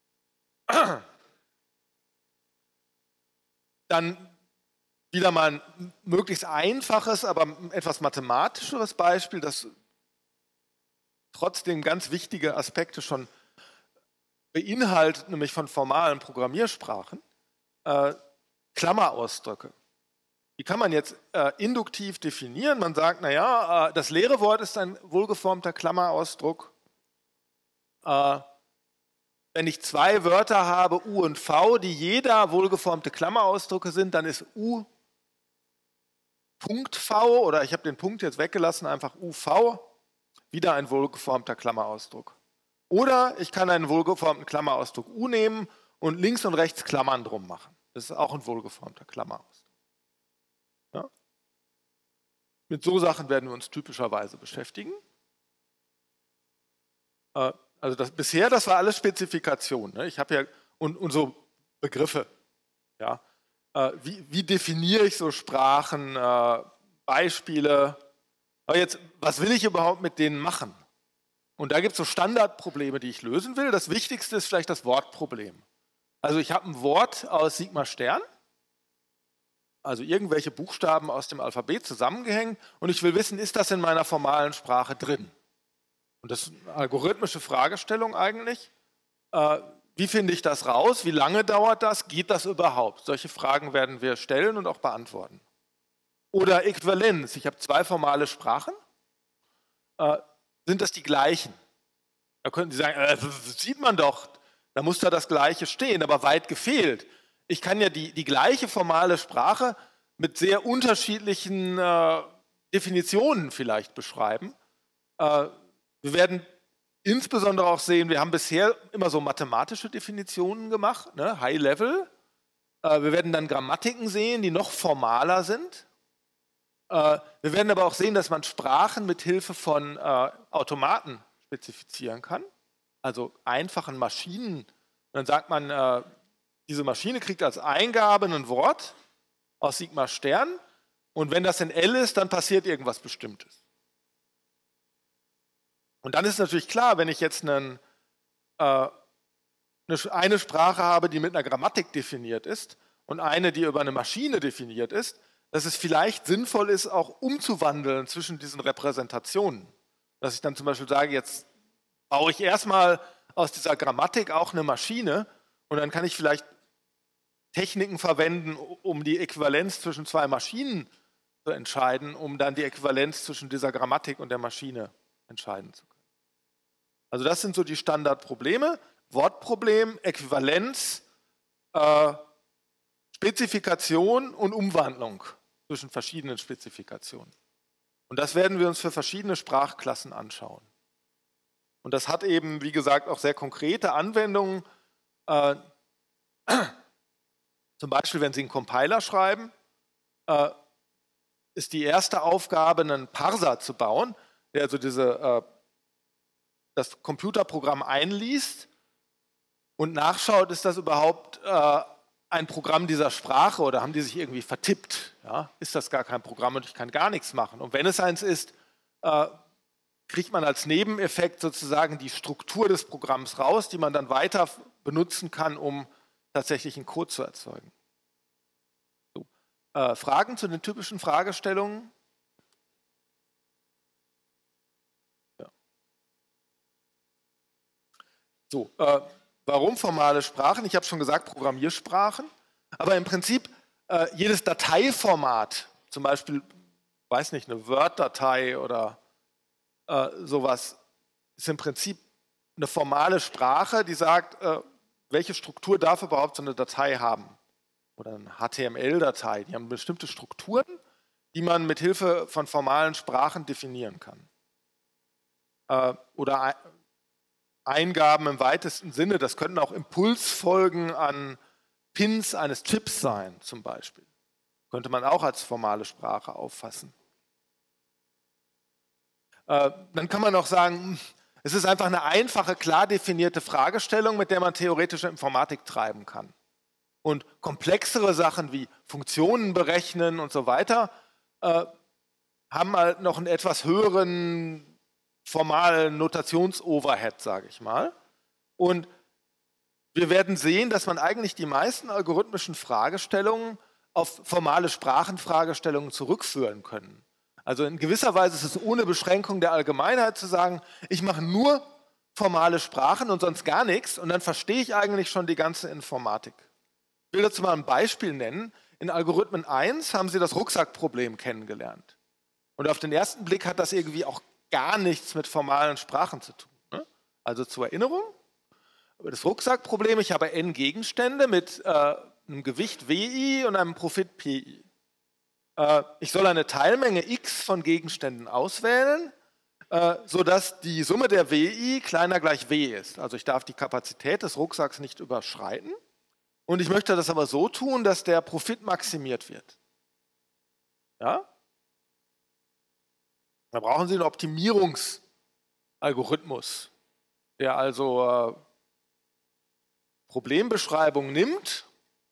Dann wieder mal ein möglichst einfaches, aber etwas mathematischeres Beispiel, das trotzdem ganz wichtige Aspekte schon beinhaltet, nämlich von formalen Programmiersprachen, äh, Klammerausdrücke. Die kann man jetzt äh, induktiv definieren. Man sagt, naja, äh, das leere Wort ist ein wohlgeformter Klammerausdruck. Äh, wenn ich zwei Wörter habe, U und V, die jeder wohlgeformte Klammerausdrücke sind, dann ist U Punkt V, oder ich habe den Punkt jetzt weggelassen, einfach U V, wieder ein wohlgeformter Klammerausdruck. Oder ich kann einen wohlgeformten Klammerausdruck U nehmen und links und rechts Klammern drum machen. Das ist auch ein wohlgeformter Klammerausdruck. Ja? Mit so Sachen werden wir uns typischerweise beschäftigen. Äh, also das, bisher, das war alles Spezifikation. Ne? Ich habe ja und, und so Begriffe. Ja? Äh, wie, wie definiere ich so Sprachen, äh, Beispiele? Aber jetzt, was will ich überhaupt mit denen machen? Und da gibt es so Standardprobleme, die ich lösen will. Das Wichtigste ist vielleicht das Wortproblem. Also ich habe ein Wort aus Sigma Stern, also irgendwelche Buchstaben aus dem Alphabet zusammengehängt und ich will wissen, ist das in meiner formalen Sprache drin? Und das ist eine algorithmische Fragestellung eigentlich. Äh, wie finde ich das raus? Wie lange dauert das? Geht das überhaupt? Solche Fragen werden wir stellen und auch beantworten. Oder Äquivalenz. Ich habe zwei formale Sprachen. Äh, Sind das die gleichen? Da könnten Sie sagen, äh, das sieht man doch, da muss da das Gleiche stehen, aber weit gefehlt. Ich kann ja die, die gleiche formale Sprache mit sehr unterschiedlichen äh, Definitionen vielleicht beschreiben. Äh, wir werden insbesondere auch sehen, wir haben bisher immer so mathematische Definitionen gemacht, ne, High Level. Äh, wir werden dann Grammatiken sehen, die noch formaler sind. Wir werden aber auch sehen, dass man Sprachen mit Hilfe von äh, Automaten spezifizieren kann, also einfachen Maschinen. Und dann sagt man, äh, diese Maschine kriegt als Eingabe ein Wort aus Sigma Stern und wenn das in L ist, dann passiert irgendwas Bestimmtes. Und dann ist natürlich klar, wenn ich jetzt einen, äh, eine Sprache habe, die mit einer Grammatik definiert ist und eine, die über eine Maschine definiert ist, dass es vielleicht sinnvoll ist, auch umzuwandeln zwischen diesen Repräsentationen. Dass ich dann zum Beispiel sage, jetzt baue ich erstmal aus dieser Grammatik auch eine Maschine und dann kann ich vielleicht Techniken verwenden, um die Äquivalenz zwischen zwei Maschinen zu entscheiden, um dann die Äquivalenz zwischen dieser Grammatik und der Maschine entscheiden zu können. Also das sind so die Standardprobleme. Wortproblem, Äquivalenz, äh, Spezifikation und Umwandlung zwischen verschiedenen Spezifikationen. Und das werden wir uns für verschiedene Sprachklassen anschauen. Und das hat eben, wie gesagt, auch sehr konkrete Anwendungen. Äh, zum Beispiel, wenn Sie einen Compiler schreiben, äh, ist die erste Aufgabe, einen Parser zu bauen, der also diese, äh, das Computerprogramm einliest und nachschaut, ist das überhaupt äh, ein Programm dieser Sprache oder haben die sich irgendwie vertippt? Ja? Ist das gar kein Programm und ich kann gar nichts machen? Und wenn es eins ist, äh, kriegt man als Nebeneffekt sozusagen die Struktur des Programms raus, die man dann weiter benutzen kann, um tatsächlich einen Code zu erzeugen. So. Äh, Fragen zu den typischen Fragestellungen? Ja. So, äh, warum formale Sprachen? Ich habe schon gesagt, Programmiersprachen. Aber im Prinzip äh, jedes Dateiformat, zum Beispiel, weiß nicht, eine Word-Datei oder äh, sowas, ist im Prinzip eine formale Sprache, die sagt, äh, welche Struktur darf überhaupt so eine Datei haben. Oder eine H T M L-Datei. Die haben bestimmte Strukturen, die man mit Hilfe von formalen Sprachen definieren kann. Äh, oder Eingaben im weitesten Sinne, das könnten auch Impulsfolgen an Pins eines Chips sein, zum Beispiel. Könnte man auch als formale Sprache auffassen. Äh, dann kann man auch sagen, es ist einfach eine einfache, klar definierte Fragestellung, mit der man theoretische Informatik treiben kann. Und komplexere Sachen wie Funktionen berechnen und so weiter äh, haben halt noch einen etwas höheren formalen Notations-Overhead, sage ich mal. Und wir werden sehen, dass man eigentlich die meisten algorithmischen Fragestellungen auf formale Sprachenfragestellungen zurückführen können. Also in gewisser Weise ist es ohne Beschränkung der Allgemeinheit zu sagen, ich mache nur formale Sprachen und sonst gar nichts und dann verstehe ich eigentlich schon die ganze Informatik. Ich will dazu mal ein Beispiel nennen. In Algorithmen eins haben Sie das Rucksackproblem kennengelernt. Und auf den ersten Blick hat das irgendwie auch gar nichts mit formalen Sprachen zu tun. Ne? Also zur Erinnerung, das Rucksackproblem, ich habe n Gegenstände mit äh, einem Gewicht W I und einem Profit P I. Äh, ich soll eine Teilmenge x von Gegenständen auswählen, äh, sodass die Summe der W I kleiner gleich W ist. Also ich darf die Kapazität des Rucksacks nicht überschreiten. Und ich möchte das aber so tun, dass der Profit maximiert wird. Ja? Da brauchen Sie einen Optimierungsalgorithmus, der also äh, Problembeschreibung nimmt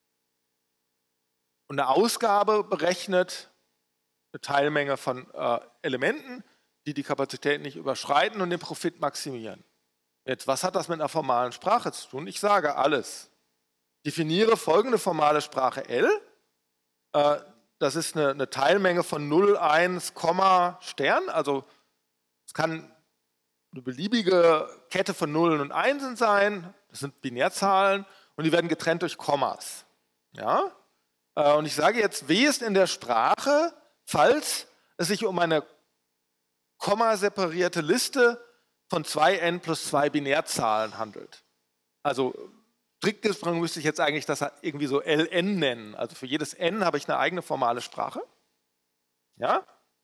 und eine Ausgabe berechnet, eine Teilmenge von äh, Elementen, die die Kapazität nicht überschreiten und den Profit maximieren. Jetzt, was hat das mit einer formalen Sprache zu tun? Ich sage alles. Definiere folgende formale Sprache L. Äh, das ist eine, eine Teilmenge von null, eins, Stern. Also es kann eine beliebige Kette von Nullen und Einsen sein. Das sind Binärzahlen und die werden getrennt durch Kommas. Ja? Äh, und ich sage jetzt, W ist in der Sprache, falls es sich um eine kommaseparierte Liste von zwei n plus zwei Binärzahlen handelt. Also strikt gesprochen müsste ich jetzt eigentlich das irgendwie so L N nennen. Also für jedes n habe ich eine eigene formale Sprache. Ja?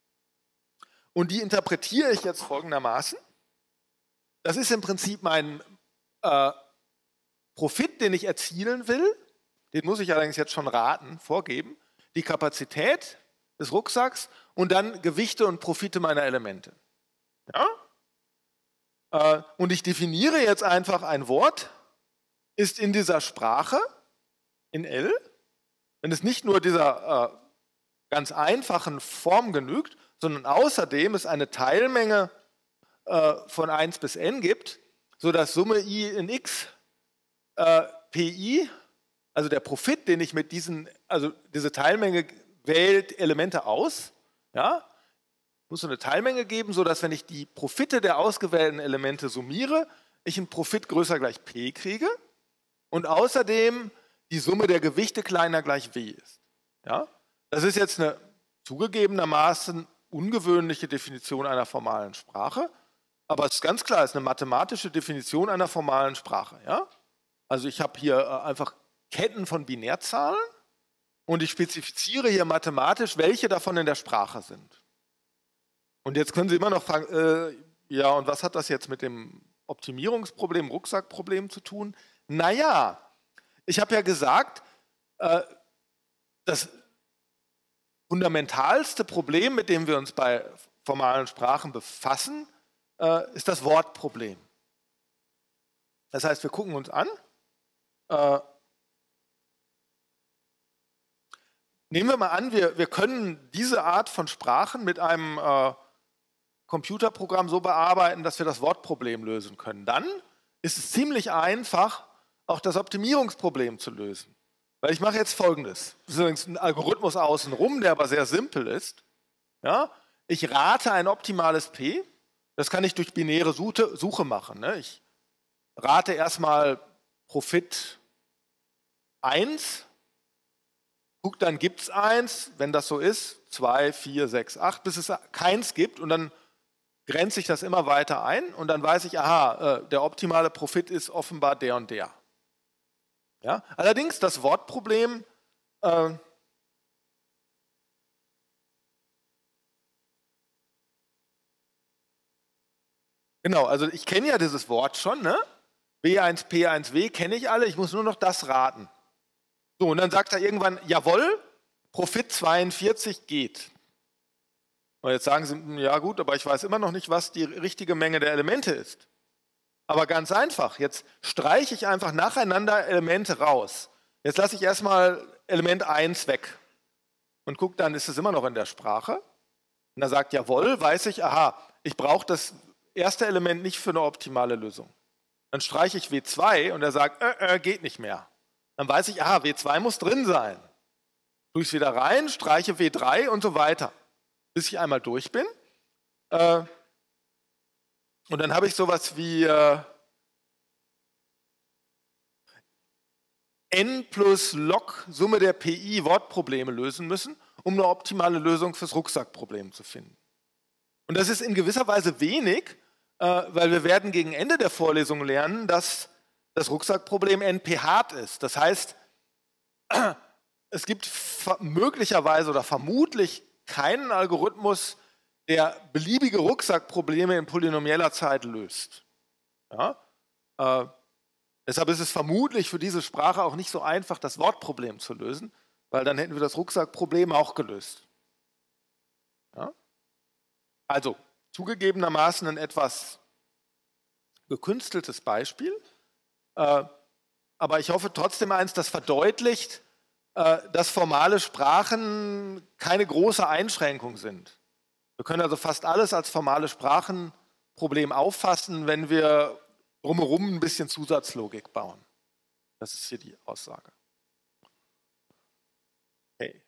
Und die interpretiere ich jetzt folgendermaßen. Das ist im Prinzip mein äh, Profit, den ich erzielen will. Den muss ich allerdings jetzt schon raten, vorgeben. Die Kapazität des Rucksacks und dann Gewichte und Profite meiner Elemente. Ja? Äh, und ich definiere jetzt einfach ein Wort, ist in dieser Sprache, in L, wenn es nicht nur dieser äh, ganz einfachen Form genügt, sondern außerdem es eine Teilmenge äh, von eins bis n gibt, sodass Summe i in x äh, Pi, also der Profit, den ich mit diesen, also diese Teilmenge wählt Elemente aus, ja, muss so eine Teilmenge geben, sodass wenn ich die Profite der ausgewählten Elemente summiere, ich einen Profit größer gleich P kriege. Und außerdem die Summe der Gewichte kleiner gleich W ist. Ja? Das ist jetzt eine zugegebenermaßen ungewöhnliche Definition einer formalen Sprache, aber es ist ganz klar, es ist eine mathematische Definition einer formalen Sprache. Ja? Also ich habe hier einfach Ketten von Binärzahlen und ich spezifiziere hier mathematisch, welche davon in der Sprache sind. Und jetzt können Sie immer noch fragen, äh, ja, und was hat das jetzt mit dem Optimierungsproblem, Rucksackproblem zu tun? Naja, ich habe ja gesagt, äh, das fundamentalste Problem, mit dem wir uns bei formalen Sprachen befassen, äh, ist das Wortproblem. Das heißt, wir gucken uns an, äh, nehmen wir mal an, wir, wir können diese Art von Sprachen mit einem äh, Computerprogramm so bearbeiten, dass wir das Wortproblem lösen können. Dann ist es ziemlich einfach, auch das Optimierungsproblem zu lösen. Weil ich mache jetzt Folgendes. Das ist übrigens ein Algorithmus außenrum, der aber sehr simpel ist. Ja? Ich rate ein optimales P. Das kann ich durch binäre Suche, Suche machen. Ne? Ich rate erstmal Profit eins. Guck, dann gibt es eins. Wenn das so ist, zwei, vier, sechs, acht, bis es keins gibt. Und dann grenze ich das immer weiter ein. Und dann weiß ich, aha, äh, der optimale Profit ist offenbar der und der. Ja? Allerdings das Wortproblem äh, genau, also ich kenne ja dieses Wort schon, ne? W eins P eins W kenne ich alle, ich muss nur noch das raten. So, und dann sagt er irgendwann, jawohl, Profit zweiundvierzig geht. Und jetzt sagen Sie, ja gut, aber ich weiß immer noch nicht, was die richtige Menge der Elemente ist. Aber ganz einfach, jetzt streiche ich einfach nacheinander Elemente raus. Jetzt lasse ich erstmal Element eins weg und gucke, dann ist es immer noch in der Sprache. Und er sagt, jawohl, weiß ich, aha, ich brauche das erste Element nicht für eine optimale Lösung. Dann streiche ich W zwei und er sagt, äh, äh, geht nicht mehr. Dann weiß ich, aha, W zwei muss drin sein. Tue ich es wieder rein, streiche W drei und so weiter, bis ich einmal durch bin. Äh, und dann habe ich sowas wie äh, n plus log Summe der P I Wortprobleme lösen müssen, um eine optimale Lösung fürs Rucksackproblem zu finden. Und das ist in gewisser Weise wenig, äh, weil wir werden gegen Ende der Vorlesung lernen, dass das Rucksackproblem N P-hart ist. Das heißt, es gibt möglicherweise oder vermutlich keinen Algorithmus, der beliebige Rucksackprobleme in polynomieller Zeit löst. Ja? Äh, deshalb ist es vermutlich für diese Sprache auch nicht so einfach, das Wortproblem zu lösen, weil dann hätten wir das Rucksackproblem auch gelöst. Ja? Also, zugegebenermaßen ein etwas gekünsteltes Beispiel, äh, aber ich hoffe trotzdem eins, das verdeutlicht, äh, dass formale Sprachen keine große Einschränkung sind. Wir können also fast alles als formale Sprachenproblem auffassen, wenn wir drumherum ein bisschen Zusatzlogik bauen. Das ist hier die Aussage. Okay.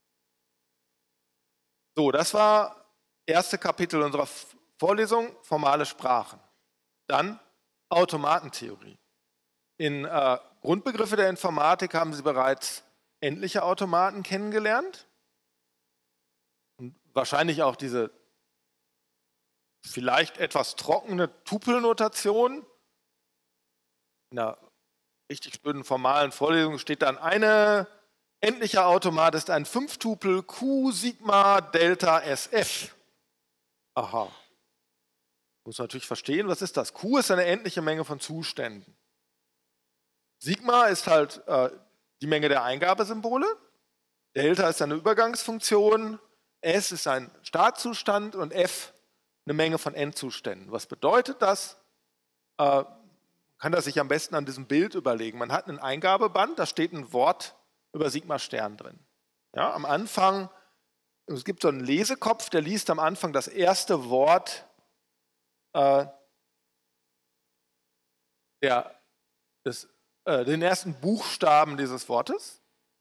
So, das war das erste Kapitel unserer Vorlesung, formale Sprachen. Dann Automatentheorie. In äh, Grundbegriffe der Informatik haben Sie bereits endliche Automaten kennengelernt. Und wahrscheinlich auch diese vielleicht etwas trockene Tupelnotation. In einer richtig schönen formalen Vorlesung steht dann, eine endlicher Automat ist ein Fünftupel Q Sigma Delta S F. Aha. Muss man natürlich verstehen, was ist das? Q ist eine endliche Menge von Zuständen. Sigma ist halt äh, die Menge der Eingabesymbole. Delta ist eine Übergangsfunktion. S ist ein Startzustand und F eine Menge von Endzuständen. Was bedeutet das? Äh, man kann das sich am besten an diesem Bild überlegen. Man hat ein Eingabeband, da steht ein Wort über Sigma Stern drin. Ja, am Anfang, es gibt so einen Lesekopf, der liest am Anfang das erste Wort äh, der, des, äh, den ersten Buchstaben dieses Wortes.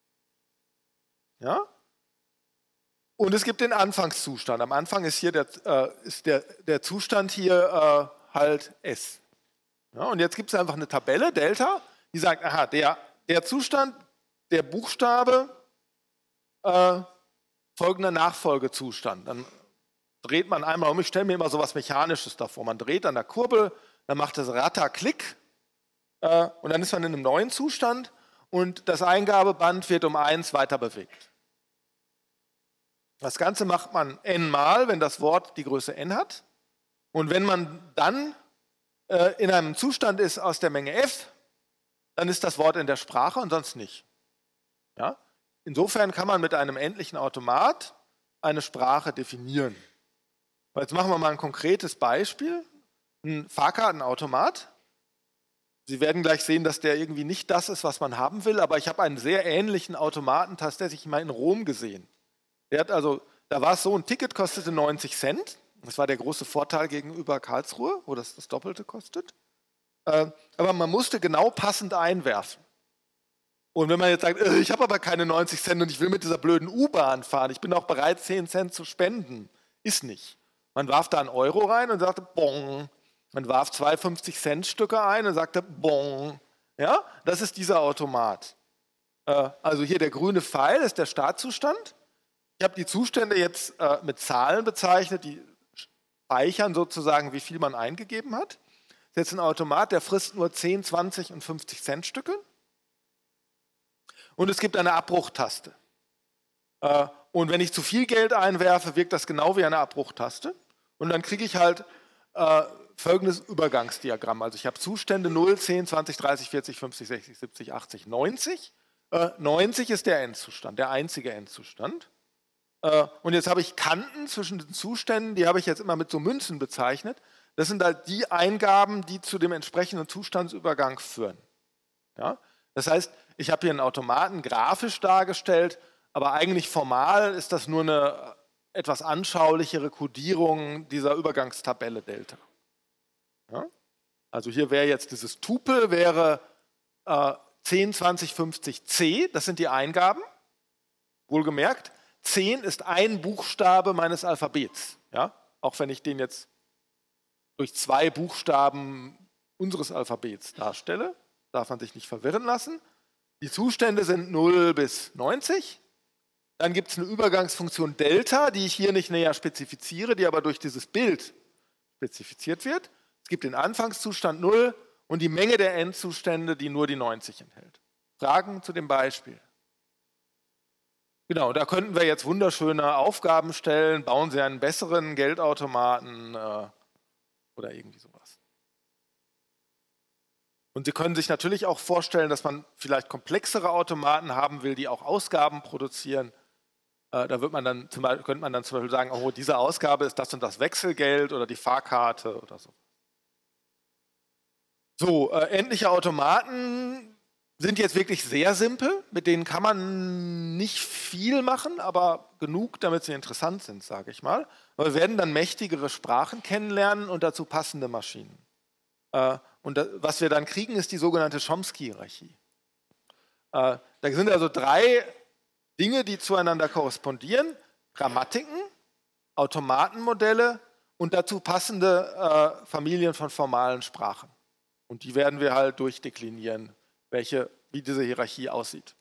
Ja? Und es gibt den Anfangszustand. Am Anfang ist hier der, äh, ist der, der Zustand hier äh, halt S. Ja, und jetzt gibt es einfach eine Tabelle, Delta, die sagt, aha, der, der Zustand, der Buchstabe, äh, folgender Nachfolgezustand. Dann dreht man einmal um, ich stelle mir immer so was Mechanisches davor. Man dreht an der Kurbel, dann macht das Ratter-Klick äh, und dann ist man in einem neuen Zustand und das Eingabeband wird um eins weiter bewegt. Das Ganze macht man n mal, wenn das Wort die Größe n hat. Und wenn man dann äh, in einem Zustand ist aus der Menge f, dann ist das Wort in der Sprache und sonst nicht. Ja? Insofern kann man mit einem endlichen Automat eine Sprache definieren. Jetzt machen wir mal ein konkretes Beispiel. Ein Fahrkartenautomat. Sie werden gleich sehen, dass der irgendwie nicht das ist, was man haben will, aber ich habe einen sehr ähnlichen Automaten tatsächlich mal in Rom gesehen. Der hat also, da war es so, ein Ticket kostete neunzig Cent. Das war der große Vorteil gegenüber Karlsruhe, wo das das Doppelte kostet. Äh, aber man musste genau passend einwerfen. Und wenn man jetzt sagt, äh, ich habe aber keine neunzig Cent und ich will mit dieser blöden U-Bahn fahren, ich bin auch bereit, zehn Cent zu spenden, ist nicht. Man warf da einen Euro rein und sagte, bong. Man warf zwei fünfzig-Cent-Stücke ein und sagte, bong. Ja, das ist dieser Automat. Äh, also hier der grüne Pfeil ist der Startzustand. Ich habe die Zustände jetzt äh, mit Zahlen bezeichnet, die speichern sozusagen, wie viel man eingegeben hat. Das ist jetzt ein Automat, der frisst nur zehn, zwanzig und fünfzig Cent Stücke. Und es gibt eine Abbruchtaste. Äh, und wenn ich zu viel Geld einwerfe, wirkt das genau wie eine Abbruchtaste. Und dann kriege ich halt äh, folgendes Übergangsdiagramm. Also ich habe Zustände null, zehn, zwanzig, dreißig, vierzig, fünfzig, sechzig, siebzig, achtzig, neunzig. Äh, neunzig ist der Endzustand, der einzige Endzustand. Äh, und jetzt habe ich Kanten zwischen den Zuständen, die habe ich jetzt immer mit so Münzen bezeichnet. Das sind halt die Eingaben, die zu dem entsprechenden Zustandsübergang führen. Ja? Das heißt, ich habe hier einen Automaten grafisch dargestellt, aber eigentlich formal ist das nur eine etwas anschaulichere Kodierung dieser Übergangstabelle Delta. Ja? Also hier wäre jetzt dieses Tupel, wäre äh, zehn, zwanzig, fünfzig, C, das sind die Eingaben. Wohlgemerkt, zehn ist ein Buchstabe meines Alphabets. Ja? Auch wenn ich den jetzt durch zwei Buchstaben unseres Alphabets darstelle, darf man sich nicht verwirren lassen. Die Zustände sind null bis neunzig. Dann gibt es eine Übergangsfunktion Delta, die ich hier nicht näher spezifiziere, die aber durch dieses Bild spezifiziert wird. Es gibt den Anfangszustand null und die Menge der Endzustände, die nur die neunzig enthält. Fragen zu dem Beispiel? Genau, da könnten wir jetzt wunderschöne Aufgaben stellen. Bauen Sie einen besseren Geldautomaten äh, oder irgendwie sowas. Und Sie können sich natürlich auch vorstellen, dass man vielleicht komplexere Automaten haben will, die auch Ausgaben produzieren. Äh, da wird man dann zum Beispiel, könnte man dann zum Beispiel sagen, oh, diese Ausgabe ist das und das Wechselgeld oder die Fahrkarte oder so. So, äh, endliche Automaten sind jetzt wirklich sehr simpel. Mit denen kann man nicht viel machen, aber genug, damit sie interessant sind, sage ich mal. Aber wir werden dann mächtigere Sprachen kennenlernen und dazu passende Maschinen. Äh, und da, was wir dann kriegen, ist die sogenannte Chomsky-Hierarchie. Äh, da sind also drei Dinge, die zueinander korrespondieren. Grammatiken, Automatenmodelle und dazu passende äh, Familien von formalen Sprachen. Und die werden wir halt durchdeklinieren, welche, wie diese Hierarchie aussieht.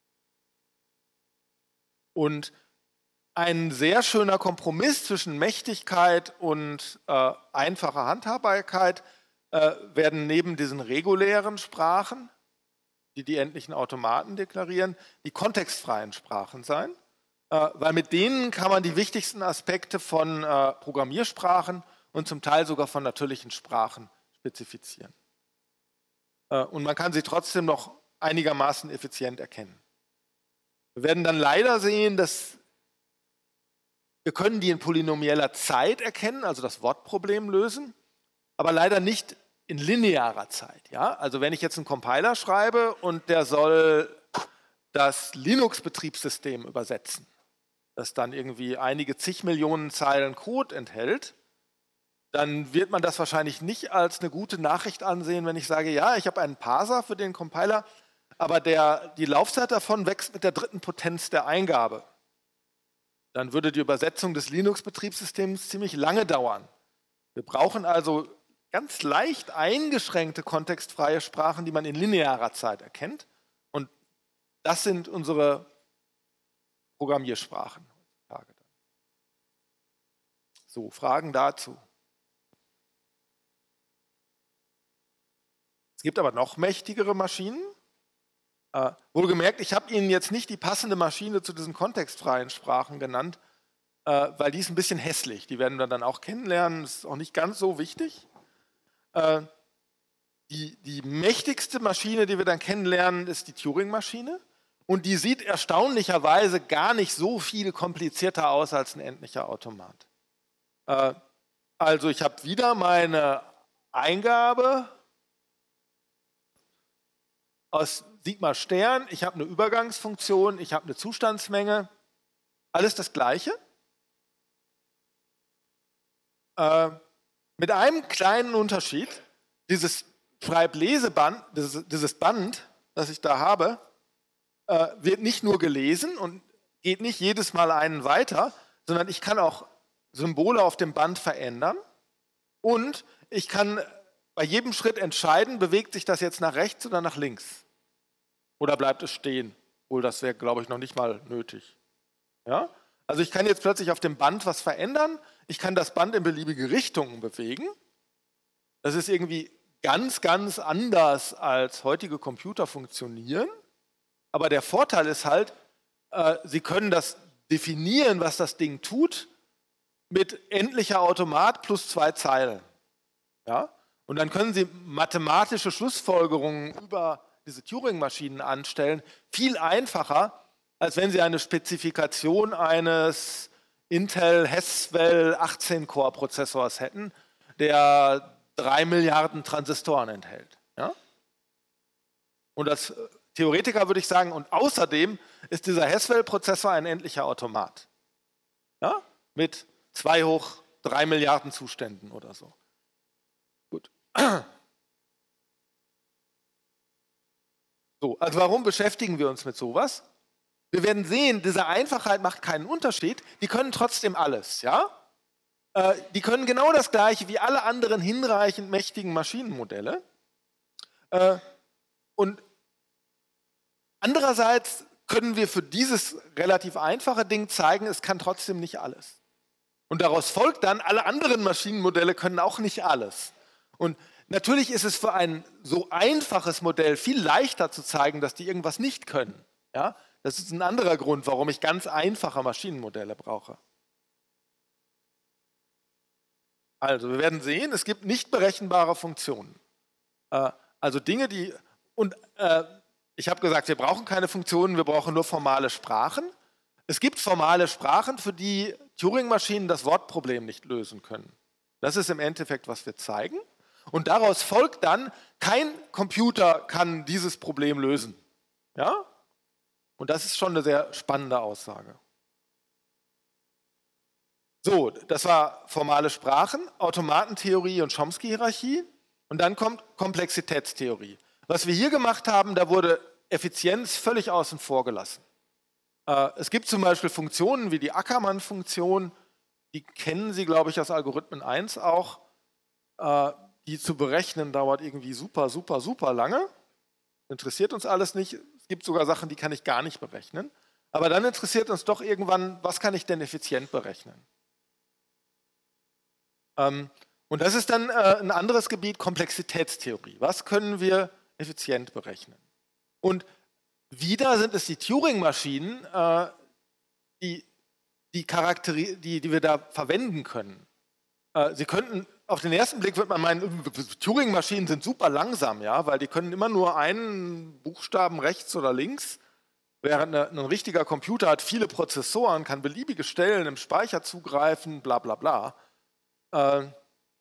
Und ein sehr schöner Kompromiss zwischen Mächtigkeit und äh, einfacher Handhabbarkeit äh, werden neben diesen regulären Sprachen, die die endlichen Automaten deklarieren, die kontextfreien Sprachen sein, äh, weil mit denen kann man die wichtigsten Aspekte von äh, Programmiersprachen und zum Teil sogar von natürlichen Sprachen spezifizieren. Äh, und man kann sie trotzdem noch einigermaßen effizient erkennen. Wir werden dann leider sehen, dass wir können die in polynomieller Zeit erkennen, also das Wortproblem lösen, aber leider nicht in linearer Zeit. Ja? Also wenn ich jetzt einen Compiler schreibe und der soll das Linux-Betriebssystem übersetzen, das dann irgendwie einige zig Millionen Zeilen Code enthält, dann wird man das wahrscheinlich nicht als eine gute Nachricht ansehen, wenn ich sage, ja, ich habe einen Parser für den Compiler, aber der, die Laufzeit davon wächst mit der dritten Potenz der Eingabe. Dann würde die Übersetzung des Linux-Betriebssystems ziemlich lange dauern. Wir brauchen also ganz leicht eingeschränkte kontextfreie Sprachen, die man in linearer Zeit erkennt. Und das sind unsere Programmiersprachen heutzutage. So, Fragen dazu? Es gibt aber noch mächtigere Maschinen. Äh, wohlgemerkt, ich habe Ihnen jetzt nicht die passende Maschine zu diesen kontextfreien Sprachen genannt, äh, weil die ist ein bisschen hässlich. Die werden wir dann auch kennenlernen, das ist auch nicht ganz so wichtig. Äh, die, die mächtigste Maschine, die wir dann kennenlernen, ist die Turing-Maschine. Und die sieht erstaunlicherweise gar nicht so viel komplizierter aus als ein endlicher Automat. Äh, also ich habe wieder meine Eingabe aus Sigma Stern, ich habe eine Übergangsfunktion, ich habe eine Zustandsmenge, alles das Gleiche. Äh, mit einem kleinen Unterschied, dieses Schreibleseband, dieses, dieses Band, das ich da habe, äh, wird nicht nur gelesen und geht nicht jedes Mal einen weiter, sondern ich kann auch Symbole auf dem Band verändern und ich kann bei jedem Schritt entscheiden, bewegt sich das jetzt nach rechts oder nach links? Oder bleibt es stehen? Obwohl, das wäre, glaube ich, noch nicht mal nötig. Ja? Also ich kann jetzt plötzlich auf dem Band was verändern, ich kann das Band in beliebige Richtungen bewegen. Das ist irgendwie ganz, ganz anders als heutige Computer funktionieren. Aber der Vorteil ist halt, äh, Sie können das definieren, was das Ding tut, mit endlicher Automat plus zwei Zeilen. Ja? Und dann können Sie mathematische Schlussfolgerungen über diese Turing-Maschinen anstellen, viel einfacher, als wenn Sie eine Spezifikation eines Intel Haswell achtzehn Core Prozessors hätten, der drei Milliarden Transistoren enthält. Ja? Und als Theoretiker würde ich sagen, und außerdem ist dieser Haswell-Prozessor ein endlicher Automat. Ja? Mit zwei hoch drei Milliarden Zuständen oder so. Gut. So, also warum beschäftigen wir uns mit sowas? Wir werden sehen, diese Einfachheit macht keinen Unterschied. Die können trotzdem alles, ja? Äh, die können genau das Gleiche wie alle anderen hinreichend mächtigen Maschinenmodelle. Äh, und andererseits können wir für dieses relativ einfache Ding zeigen, es kann trotzdem nicht alles. Und daraus folgt dann, alle anderen Maschinenmodelle können auch nicht alles. Und natürlich ist es für ein so einfaches Modell viel leichter zu zeigen, dass die irgendwas nicht können. Ja? Das ist ein anderer Grund, warum ich ganz einfache Maschinenmodelle brauche. Also, wir werden sehen, es gibt nicht berechenbare Funktionen. Äh, also Dinge, die... Und äh, ich habe gesagt, wir brauchen keine Funktionen, wir brauchen nur formale Sprachen. Es gibt formale Sprachen, für die Turing-Maschinen das Wortproblem nicht lösen können. Das ist im Endeffekt, was wir zeigen. Und daraus folgt dann, kein Computer kann dieses Problem lösen. Ja? Und das ist schon eine sehr spannende Aussage. So, das war formale Sprachen, Automatentheorie und Chomsky-Hierarchie. Und dann kommt Komplexitätstheorie. Was wir hier gemacht haben, da wurde Effizienz völlig außen vor gelassen. Äh, es gibt zum Beispiel Funktionen wie die Ackermann-Funktion, die kennen Sie, glaube ich, aus Algorithmen eins auch. Äh, die zu berechnen dauert irgendwie super, super, super lange. Interessiert uns alles nicht. Es gibt sogar Sachen, die kann ich gar nicht berechnen. Aber dann interessiert uns doch irgendwann, was kann ich denn effizient berechnen? Ähm, und das ist dann äh, ein anderes Gebiet, Komplexitätstheorie. Was können wir effizient berechnen? Und wieder sind es die Turing-Maschinen, äh, die, die, Charakteri die, die wir da verwenden können. Äh, Sie könnten, auf den ersten Blick wird man meinen, Turing-Maschinen sind super langsam, ja, weil die können immer nur einen Buchstaben rechts oder links, während eine, ein richtiger Computer hat viele Prozessoren, kann beliebige Stellen im Speicher zugreifen, bla bla bla. Äh,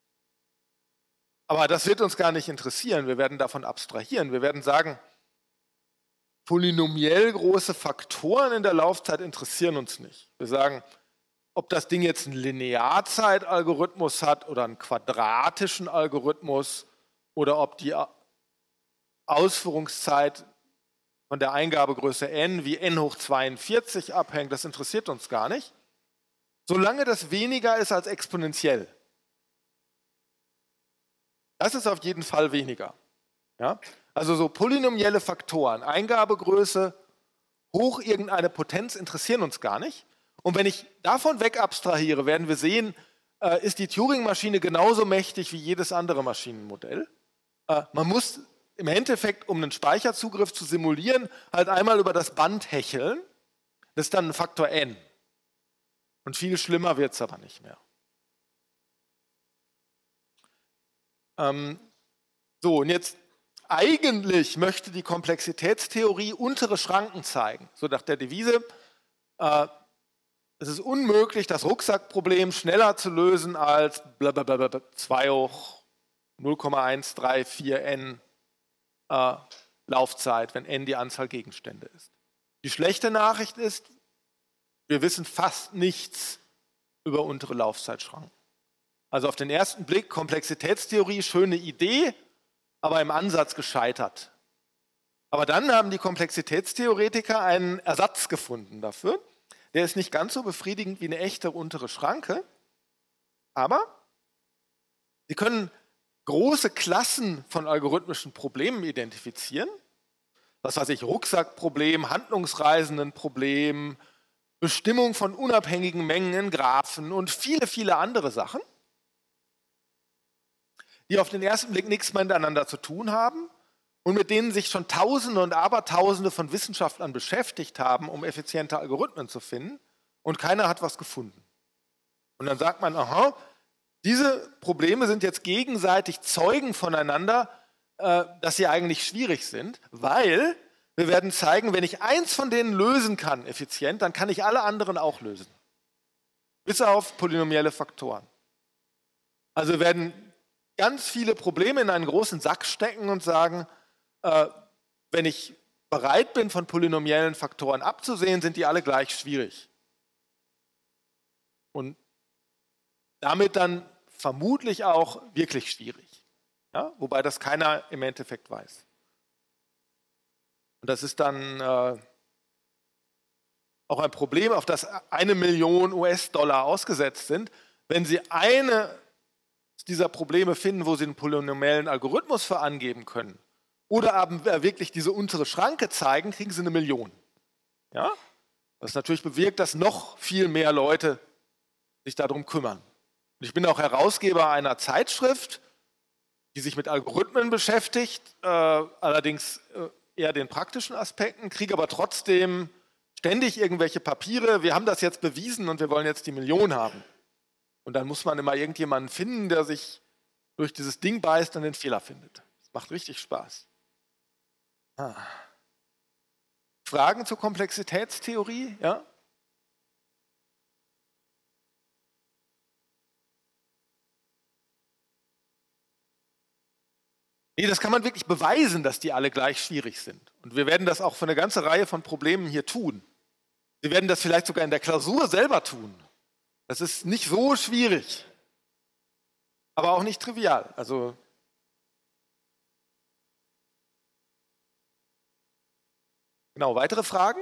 aber das wird uns gar nicht interessieren, wir werden davon abstrahieren. Wir werden sagen, polynomiell große Faktoren in der Laufzeit interessieren uns nicht. Wir sagen, ob das Ding jetzt einen Linearzeitalgorithmus hat oder einen quadratischen Algorithmus oder ob die Ausführungszeit von der Eingabegröße n wie n hoch zweiundvierzig abhängt, das interessiert uns gar nicht, solange das weniger ist als exponentiell. Das ist auf jeden Fall weniger. Ja? Also so polynomielle Faktoren, Eingabegröße, hoch irgendeine Potenz interessieren uns gar nicht. Und wenn ich davon weg abstrahiere, werden wir sehen, äh, ist die Turing-Maschine genauso mächtig wie jedes andere Maschinenmodell. Äh, man muss im Endeffekt, um einen Speicherzugriff zu simulieren, halt einmal über das Band hecheln. Das ist dann ein Faktor n. Und viel schlimmer wird es aber nicht mehr. Ähm, So, und jetzt eigentlich möchte die Komplexitätstheorie untere Schranken zeigen. So nach der Devise, äh, es ist unmöglich, das Rucksackproblem schneller zu lösen als blablabla zwei hoch null Komma eins drei vier n äh, Laufzeit, wenn n die Anzahl Gegenstände ist. Die schlechte Nachricht ist, wir wissen fast nichts über untere Laufzeitschranken. Also auf den ersten Blick Komplexitätstheorie, schöne Idee, aber im Ansatz gescheitert. Aber dann haben die Komplexitätstheoretiker einen Ersatz gefunden dafür. Der ist nicht ganz so befriedigend wie eine echte untere Schranke, aber sie können große Klassen von algorithmischen Problemen identifizieren. Was weiß ich, Rucksackproblem, Handlungsreisendenproblem, Bestimmung von unabhängigen Mengen in Graphen und viele, viele andere Sachen, die auf den ersten Blick nichts miteinander zu tun haben und mit denen sich schon Tausende und Abertausende von Wissenschaftlern beschäftigt haben, um effiziente Algorithmen zu finden, und keiner hat was gefunden. Und dann sagt man, aha, diese Probleme sind jetzt gegenseitig Zeugen voneinander, äh, dass sie eigentlich schwierig sind, weil wir werden zeigen, wenn ich eins von denen lösen kann, effizient, dann kann ich alle anderen auch lösen. Bis auf polynomielle Faktoren. Also wir werden ganz viele Probleme in einen großen Sack stecken und sagen, äh, wenn ich bereit bin, von polynomiellen Faktoren abzusehen, sind die alle gleich schwierig. Und damit dann vermutlich auch wirklich schwierig. Ja? Wobei das keiner im Endeffekt weiß. Und das ist dann äh, auch ein Problem, auf das eine Million U S-Dollar ausgesetzt sind. Wenn Sie eine dieser Probleme finden, wo Sie einen polynomiellen Algorithmus für angeben können, oder aber wirklich diese untere Schranke zeigen, kriegen Sie eine Million. Ja? Was natürlich bewirkt, dass noch viel mehr Leute sich darum kümmern. Und ich bin auch Herausgeber einer Zeitschrift, die sich mit Algorithmen beschäftigt, äh, allerdings äh, eher den praktischen Aspekten, kriege aber trotzdem ständig irgendwelche Papiere, wir haben das jetzt bewiesen und wir wollen jetzt die Million haben. Und dann muss man immer irgendjemanden finden, der sich durch dieses Ding beißt und den Fehler findet. Das macht richtig Spaß. Ah. Fragen zur Komplexitätstheorie? Ja? Nee, das kann man wirklich beweisen, dass die alle gleich schwierig sind. Und wir werden das auch für eine ganze Reihe von Problemen hier tun. Wir werden das vielleicht sogar in der Klausur selber tun. Das ist nicht so schwierig, aber auch nicht trivial. Also genau, weitere Fragen?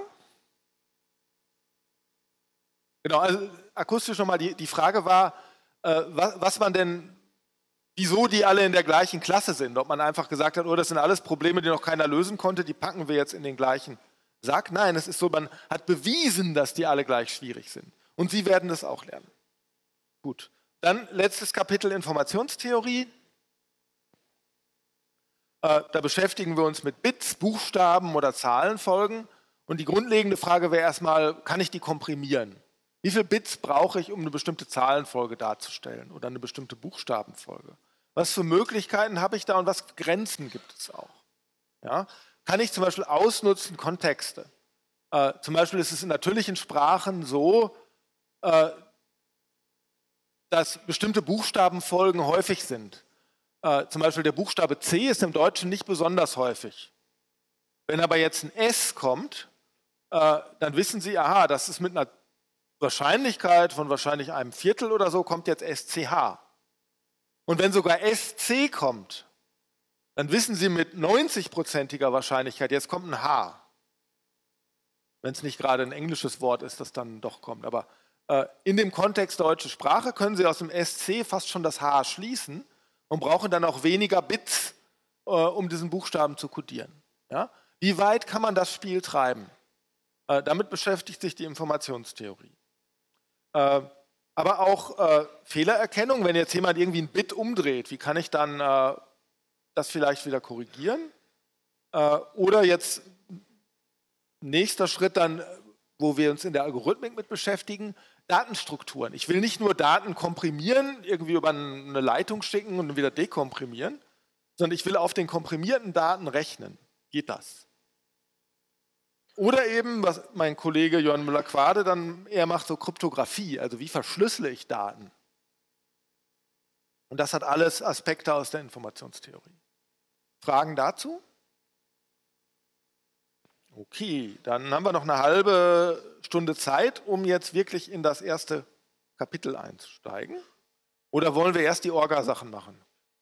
Genau, also akustisch nochmal, die, die Frage war, äh, was, was man denn, wieso die alle in der gleichen Klasse sind. Ob man einfach gesagt hat, oh, das sind alles Probleme, die noch keiner lösen konnte, die packen wir jetzt in den gleichen Sack. Nein, es ist so, man hat bewiesen, dass die alle gleich schwierig sind. Und Sie werden das auch lernen. Gut, dann letztes Kapitel Informationstheorie. Äh, da beschäftigen wir uns mit Bits, Buchstaben oder Zahlenfolgen. Und die grundlegende Frage wäre erstmal, kann ich die komprimieren? Wie viele Bits brauche ich, um eine bestimmte Zahlenfolge darzustellen oder eine bestimmte Buchstabenfolge? Was für Möglichkeiten habe ich da und was für Grenzen gibt es auch? Ja? Kann ich zum Beispiel ausnutzen Kontexte? Äh, zum Beispiel ist es in natürlichen Sprachen so, äh, dass bestimmte Buchstabenfolgen häufig sind. Äh, zum Beispiel der Buchstabe C ist im Deutschen nicht besonders häufig. Wenn aber jetzt ein S kommt, äh, dann wissen Sie, aha, das ist mit einer Wahrscheinlichkeit von wahrscheinlich einem Viertel oder so, kommt jetzt S C H. Und wenn sogar S C kommt, dann wissen Sie mit neunzig-prozentiger Wahrscheinlichkeit, jetzt kommt ein H. Wenn es nicht gerade ein englisches Wort ist, das dann doch kommt. Aber äh, in dem Kontext deutsche Sprache können Sie aus dem S C fast schon das H schließen und brauchen dann auch weniger Bits, äh, um diesen Buchstaben zu kodieren. Ja? Wie weit kann man das Spiel treiben? Äh, damit beschäftigt sich die Informationstheorie. Äh, aber auch äh, Fehlererkennung, wenn jetzt jemand irgendwie ein Bit umdreht, wie kann ich dann äh, das vielleicht wieder korrigieren? Äh, oder jetzt nächster Schritt dann, wo wir uns in der Algorithmik mit beschäftigen, Datenstrukturen. Ich will nicht nur Daten komprimieren, irgendwie über eine Leitung schicken und wieder dekomprimieren, sondern ich will auf den komprimierten Daten rechnen. Geht das? Oder eben, was mein Kollege Jörn Müller-Quade dann eher macht, so Kryptographie, also wie verschlüssele ich Daten? Und das hat alles Aspekte aus der Informationstheorie. Fragen dazu? Okay, dann haben wir noch eine halbe Stunde Zeit, um jetzt wirklich in das erste Kapitel einzusteigen. Oder wollen wir erst die Orga-Sachen machen?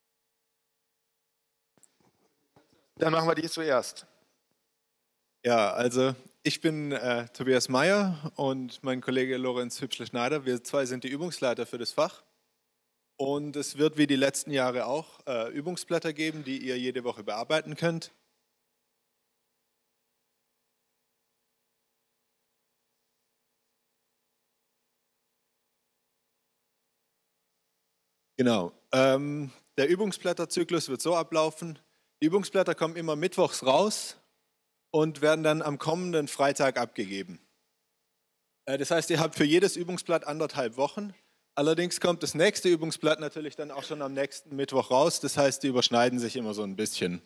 Dann machen wir die zuerst. Ja, also ich bin äh, Tobias Meyer und mein Kollege Lorenz Hübschle-Schneider. Wir zwei sind die Übungsleiter für das Fach. Und es wird wie die letzten Jahre auch äh, Übungsblätter geben, die ihr jede Woche bearbeiten könnt. Genau. Ähm, der Übungsblätterzyklus wird so ablaufen. Die Übungsblätter kommen immer mittwochs raus und werden dann am kommenden Freitag abgegeben. Äh, das heißt, ihr habt für jedes Übungsblatt anderthalb Wochen. Allerdings kommt das nächste Übungsblatt natürlich dann auch schon am nächsten Mittwoch raus. Das heißt, die überschneiden sich immer so ein bisschen.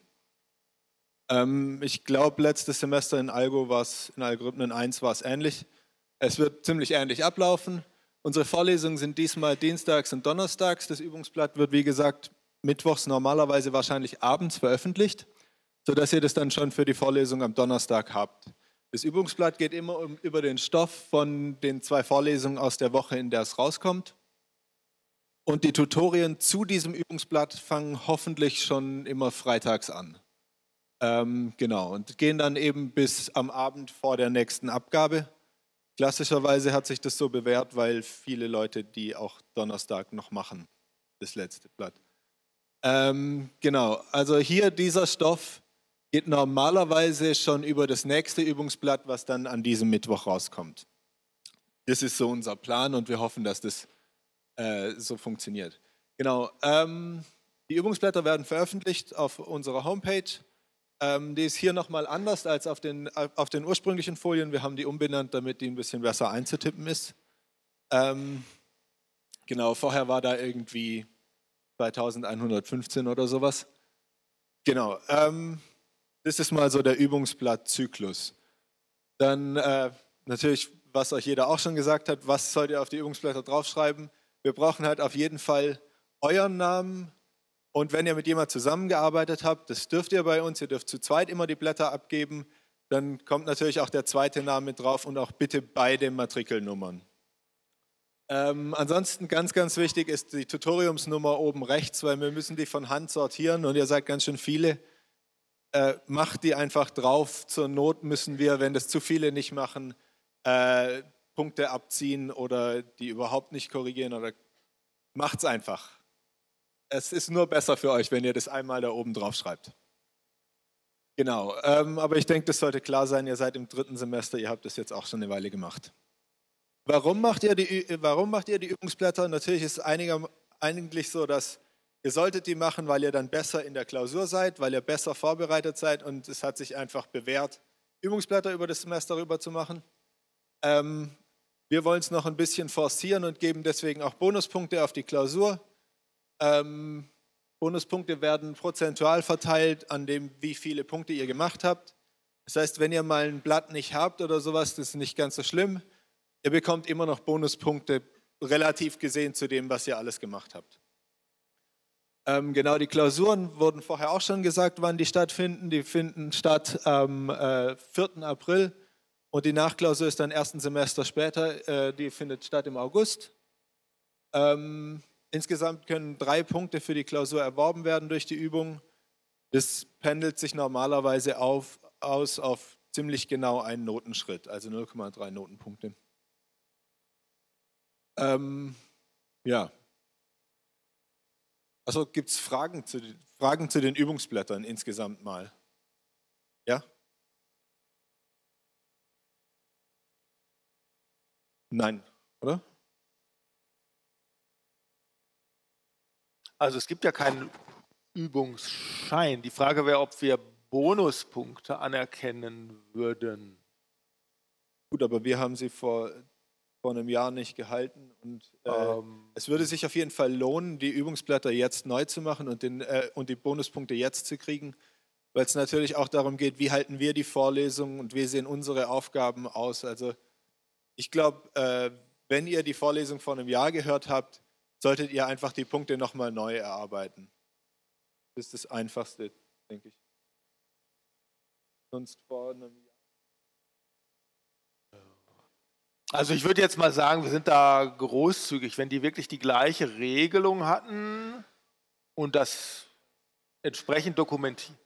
Ähm, ich glaube, letztes Semester in Algo war es, in Algorithmen eins war es ähnlich. Es wird ziemlich ähnlich ablaufen. Unsere Vorlesungen sind diesmal dienstags und donnerstags. Das Übungsblatt wird, wie gesagt, mittwochs normalerweise wahrscheinlich abends veröffentlicht, sodass ihr das dann schon für die Vorlesung am Donnerstag habt. Das Übungsblatt geht immer um, über den Stoff von den zwei Vorlesungen aus der Woche, in der es rauskommt. Und die Tutorien zu diesem Übungsblatt fangen hoffentlich schon immer freitags an. Ähm, genau, und gehen dann eben bis am Abend vor der nächsten Abgabe. Klassischerweise hat sich das so bewährt, weil viele Leute die auch Donnerstag noch machen, das letzte Blatt. Ähm, genau, also hier dieser Stoff geht normalerweise schon über das nächste Übungsblatt, was dann an diesem Mittwoch rauskommt. Das ist so unser Plan und wir hoffen, dass das äh, so funktioniert. Genau, ähm, die Übungsblätter werden veröffentlicht auf unserer Homepage. Ähm, die ist hier nochmal anders als auf den, auf den ursprünglichen Folien. Wir haben die umbenannt, damit die ein bisschen besser einzutippen ist. Ähm, genau, vorher war da irgendwie zweitausendeinhundertfünfzehn oder sowas. Genau, ähm, das ist mal so der Übungsblattzyklus. Dann äh, natürlich, was euch jeder auch schon gesagt hat, was sollt ihr auf die Übungsblätter draufschreiben? Wir brauchen halt auf jeden Fall euren Namen. Und wenn ihr mit jemandem zusammengearbeitet habt, das dürft ihr bei uns, ihr dürft zu zweit immer die Blätter abgeben, dann kommt natürlich auch der zweite Name mit drauf und auch bitte beide Matrikelnummern. Ähm, ansonsten ganz, ganz wichtig ist die Tutoriumsnummer oben rechts, weil wir müssen die von Hand sortieren und ihr seid ganz schön viele. Äh, macht die einfach drauf. Zur Not müssen wir, wenn das zu viele nicht machen, äh, Punkte abziehen oder die überhaupt nicht korrigieren oder macht's einfach. Es ist nur besser für euch, wenn ihr das einmal da oben drauf schreibt. Genau, ähm, aber ich denke, das sollte klar sein, ihr seid im dritten Semester, ihr habt das jetzt auch schon eine Weile gemacht. Warum macht ihr die, warum macht ihr die Übungsblätter? Natürlich ist es einiger, eigentlich so, dass ihr solltet die machen, weil ihr dann besser in der Klausur seid, weil ihr besser vorbereitet seid und es hat sich einfach bewährt, Übungsblätter über das Semester rüber zu machen. Ähm, wir wollen es noch ein bisschen forcieren und geben deswegen auch Bonuspunkte auf die Klausur. Ähm, Bonuspunkte werden prozentual verteilt an dem, wie viele Punkte ihr gemacht habt. Das heißt, wenn ihr mal ein Blatt nicht habt oder sowas, das ist nicht ganz so schlimm. Ihr bekommt immer noch Bonuspunkte, relativ gesehen zu dem, was ihr alles gemacht habt. Ähm, genau, die Klausuren wurden vorher auch schon gesagt, wann die stattfinden. Die finden statt am äh, vierten April und die Nachklausur ist dann ersten Semester später. Äh, die findet statt im August. Ähm, Insgesamt können drei Punkte für die Klausur erworben werden durch die Übung. Das pendelt sich normalerweise auf, aus auf ziemlich genau einen Notenschritt, also null Komma drei Notenpunkte. Ähm, ja. Also gibt es Fragen zu, Fragen zu den Übungsblättern insgesamt mal? Ja? Nein, oder? Also es gibt ja keinen Übungsschein. Die Frage wäre, ob wir Bonuspunkte anerkennen würden. Gut, aber wir haben sie vor vor einem Jahr nicht gehalten. Und äh, Ähm, es würde sich auf jeden Fall lohnen, die Übungsblätter jetzt neu zu machen und, den, äh, und die Bonuspunkte jetzt zu kriegen, weil es natürlich auch darum geht, wie halten wir die Vorlesungen und wie sehen unsere Aufgaben aus. Also ich glaube, äh, wenn ihr die Vorlesung vor einem Jahr gehört habt, solltet ihr einfach die Punkte nochmal neu erarbeiten. Das ist das Einfachste, denke ich. Sonst vor einem Jahr. Also ich würde jetzt mal sagen, wir sind da großzügig, wenn die wirklich die gleiche Regelung hatten und das entsprechend dokumentieren.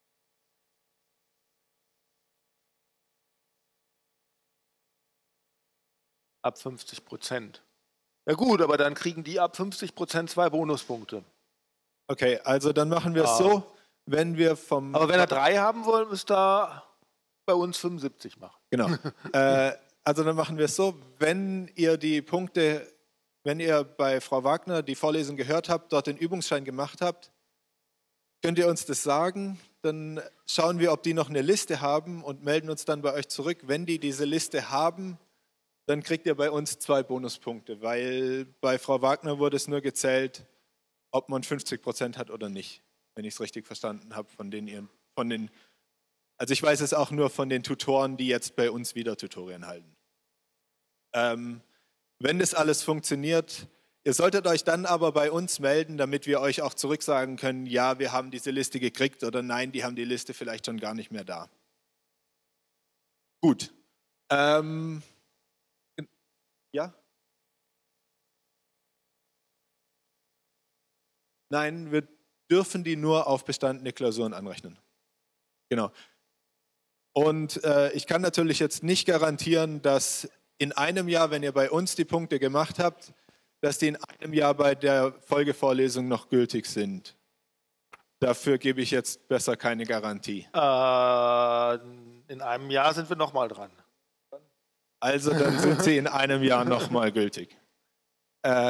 Ab fünfzig Prozent. Ja gut, aber dann kriegen die ab fünfzig Prozent zwei Bonuspunkte. Okay, also dann machen wir es Ah. so, wenn wir vom... Aber wenn er drei haben wollen, müsst ihr bei uns fünfundsiebzig machen. Genau. äh, also dann machen wir es so, wenn ihr die Punkte, wenn ihr bei Frau Wagner die Vorlesung gehört habt, dort den Übungsschein gemacht habt, könnt ihr uns das sagen, dann schauen wir, ob die noch eine Liste haben und melden uns dann bei euch zurück. Wenn die diese Liste haben, dann kriegt ihr bei uns zwei Bonuspunkte, weil bei Frau Wagner wurde es nur gezählt, ob man fünfzig Prozent hat oder nicht, wenn ich es richtig verstanden habe von den ihren, von den, also ich weiß es auch nur von den Tutoren, die jetzt bei uns wieder Tutorien halten. Ähm, wenn das alles funktioniert, ihr solltet euch dann aber bei uns melden, damit wir euch auch zurücksagen können, ja, wir haben diese Liste gekriegt oder nein, die haben die Liste vielleicht schon gar nicht mehr da. Gut. Ähm, ja? Nein, wir dürfen die nur auf bestandene Klausuren anrechnen. Genau. Und äh, ich kann natürlich jetzt nicht garantieren, dass in einem Jahr, wenn ihr bei uns die Punkte gemacht habt, dass die in einem Jahr bei der Folgevorlesung noch gültig sind. Dafür gebe ich jetzt besser keine Garantie. Äh, in einem Jahr sind wir nochmal dran. Also dann sind sie in einem Jahr nochmal gültig. Äh,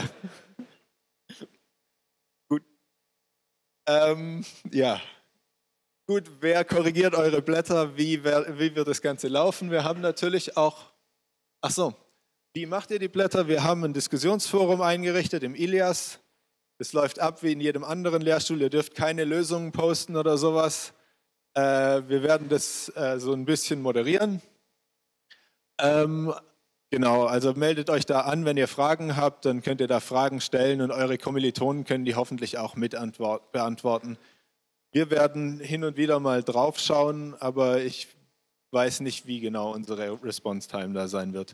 gut. Ähm, ja. Gut, wer korrigiert eure Blätter? Wie, wer, wie wird das Ganze laufen? Wir haben natürlich auch... Ach so, wie macht ihr die Blätter? Wir haben ein Diskussionsforum eingerichtet im Ilias. Das läuft ab wie in jedem anderen Lehrstuhl. Ihr dürft keine Lösungen posten oder sowas. Äh, wir werden das äh, so ein bisschen moderieren. Ähm, genau, also meldet euch da an, wenn ihr Fragen habt, dann könnt ihr da Fragen stellen und eure Kommilitonen können die hoffentlich auch mit beantworten. Wir werden hin und wieder mal drauf schauen, aber ich weiß nicht, wie genau unsere Response-Time da sein wird.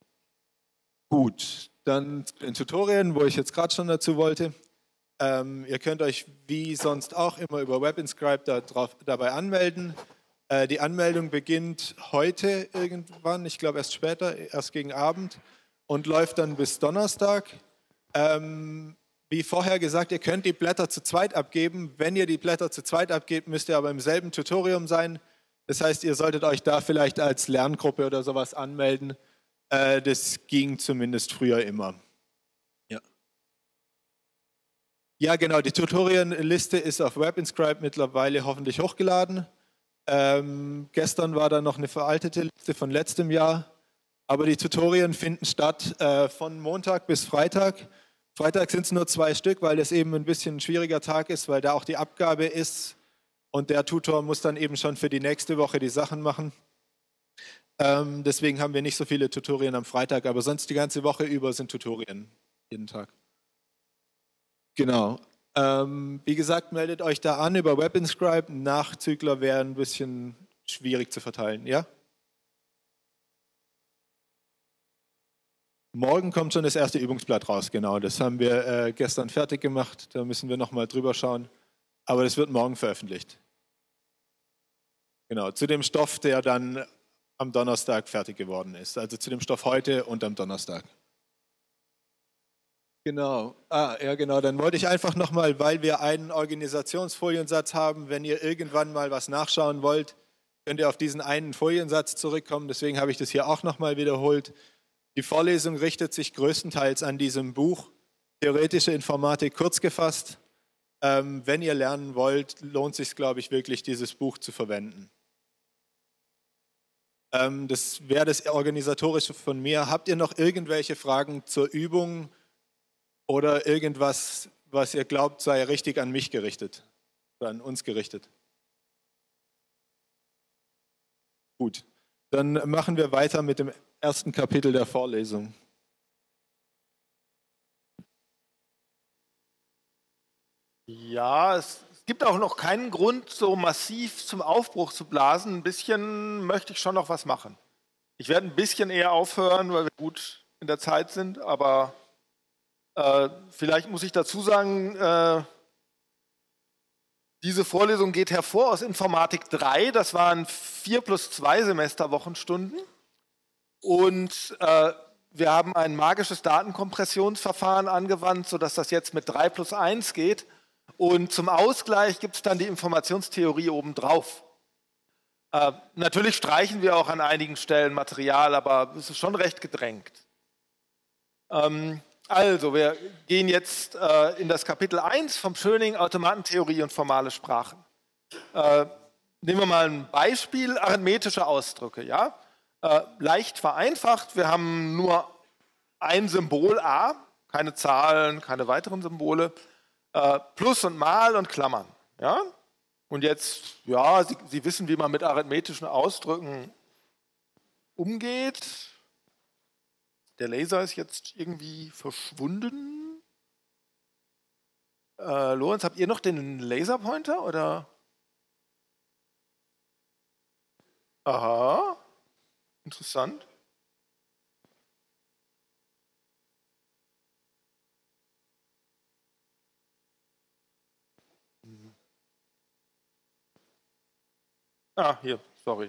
Gut, dann in Tutorien, wo ich jetzt gerade schon dazu wollte. Ähm, ihr könnt euch wie sonst auch immer über WebInscribe da drauf, dabei anmelden. Äh, die Anmeldung beginnt heute irgendwann, ich glaube erst später, erst gegen Abend und läuft dann bis Donnerstag. Ähm, wie vorher gesagt, ihr könnt die Blätter zu zweit abgeben. Wenn ihr die Blätter zu zweit abgebt, müsst ihr aber im selben Tutorium sein. Das heißt, ihr solltet euch da vielleicht als Lerngruppe oder sowas anmelden. Äh, das ging zumindest früher immer. Ja. Ja, genau, die Tutorienliste ist auf WebInscribe mittlerweile hoffentlich hochgeladen. Ähm, gestern war da noch eine veraltete Liste von letztem Jahr. Aber die Tutorien finden statt äh, von Montag bis Freitag. Freitag sind es nur zwei Stück, weil es eben ein bisschen ein schwieriger Tag ist, weil da auch die Abgabe ist. Und der Tutor muss dann eben schon für die nächste Woche die Sachen machen. Ähm, deswegen haben wir nicht so viele Tutorien am Freitag, aber sonst die ganze Woche über sind Tutorien, jeden Tag. Genau. Ähm, wie gesagt, meldet euch da an über WebInscribe. Nachzügler wären ein bisschen schwierig zu verteilen, ja? Morgen kommt schon das erste Übungsblatt raus, genau. Das haben wir äh, gestern fertig gemacht. Da müssen wir nochmal drüber schauen. Aber das wird morgen veröffentlicht. Genau, zu dem Stoff, der dann am Donnerstag fertig geworden ist. Also zu dem Stoff heute und am Donnerstag. Genau, ah, ja genau, dann wollte ich einfach nochmal, weil wir einen Organisationsfoliensatz haben, wenn ihr irgendwann mal was nachschauen wollt, könnt ihr auf diesen einen Foliensatz zurückkommen. Deswegen habe ich das hier auch nochmal wiederholt. Die Vorlesung richtet sich größtenteils an diesem Buch, Theoretische Informatik kurz gefasst. Ähm, wenn ihr lernen wollt, lohnt es sich, glaube ich, wirklich, dieses Buch zu verwenden. Ähm, das wäre das Organisatorische von mir. Habt ihr noch irgendwelche Fragen zur Übung oder irgendwas, was ihr glaubt, sei richtig an mich gerichtet oder an uns gerichtet? Gut, dann machen wir weiter mit dem ersten Kapitel der Vorlesung. Ja, es, es gibt auch noch keinen Grund, so massiv zum Aufbruch zu blasen. Ein bisschen möchte ich schon noch was machen. Ich werde ein bisschen eher aufhören, weil wir gut in der Zeit sind, aber äh, vielleicht muss ich dazu sagen, äh, diese Vorlesung geht hervor aus Informatik drei, das waren vier plus zwei Semesterwochenstunden und äh, wir haben ein magisches Datenkompressionsverfahren angewandt, sodass das jetzt mit drei plus eins geht. Und zum Ausgleich gibt es dann die Informationstheorie obendrauf. Äh, natürlich streichen wir auch an einigen Stellen Material, aber es ist schon recht gedrängt. Ähm, also, wir gehen jetzt äh, in das Kapitel eins vom Schöning, Automatentheorie und formale Sprachen. Äh, nehmen wir mal ein Beispiel, arithmetische Ausdrücke. Ja? Äh, leicht vereinfacht, wir haben nur ein Symbol a, keine Zahlen, keine weiteren Symbole. Plus und Mal und Klammern. Ja? Und jetzt, ja, Sie, Sie wissen, wie man mit arithmetischen Ausdrücken umgeht. Der Laser ist jetzt irgendwie verschwunden. Äh, Lorenz, habt ihr noch den Laserpointer? Oder? Aha, interessant. Ah, hier, sorry.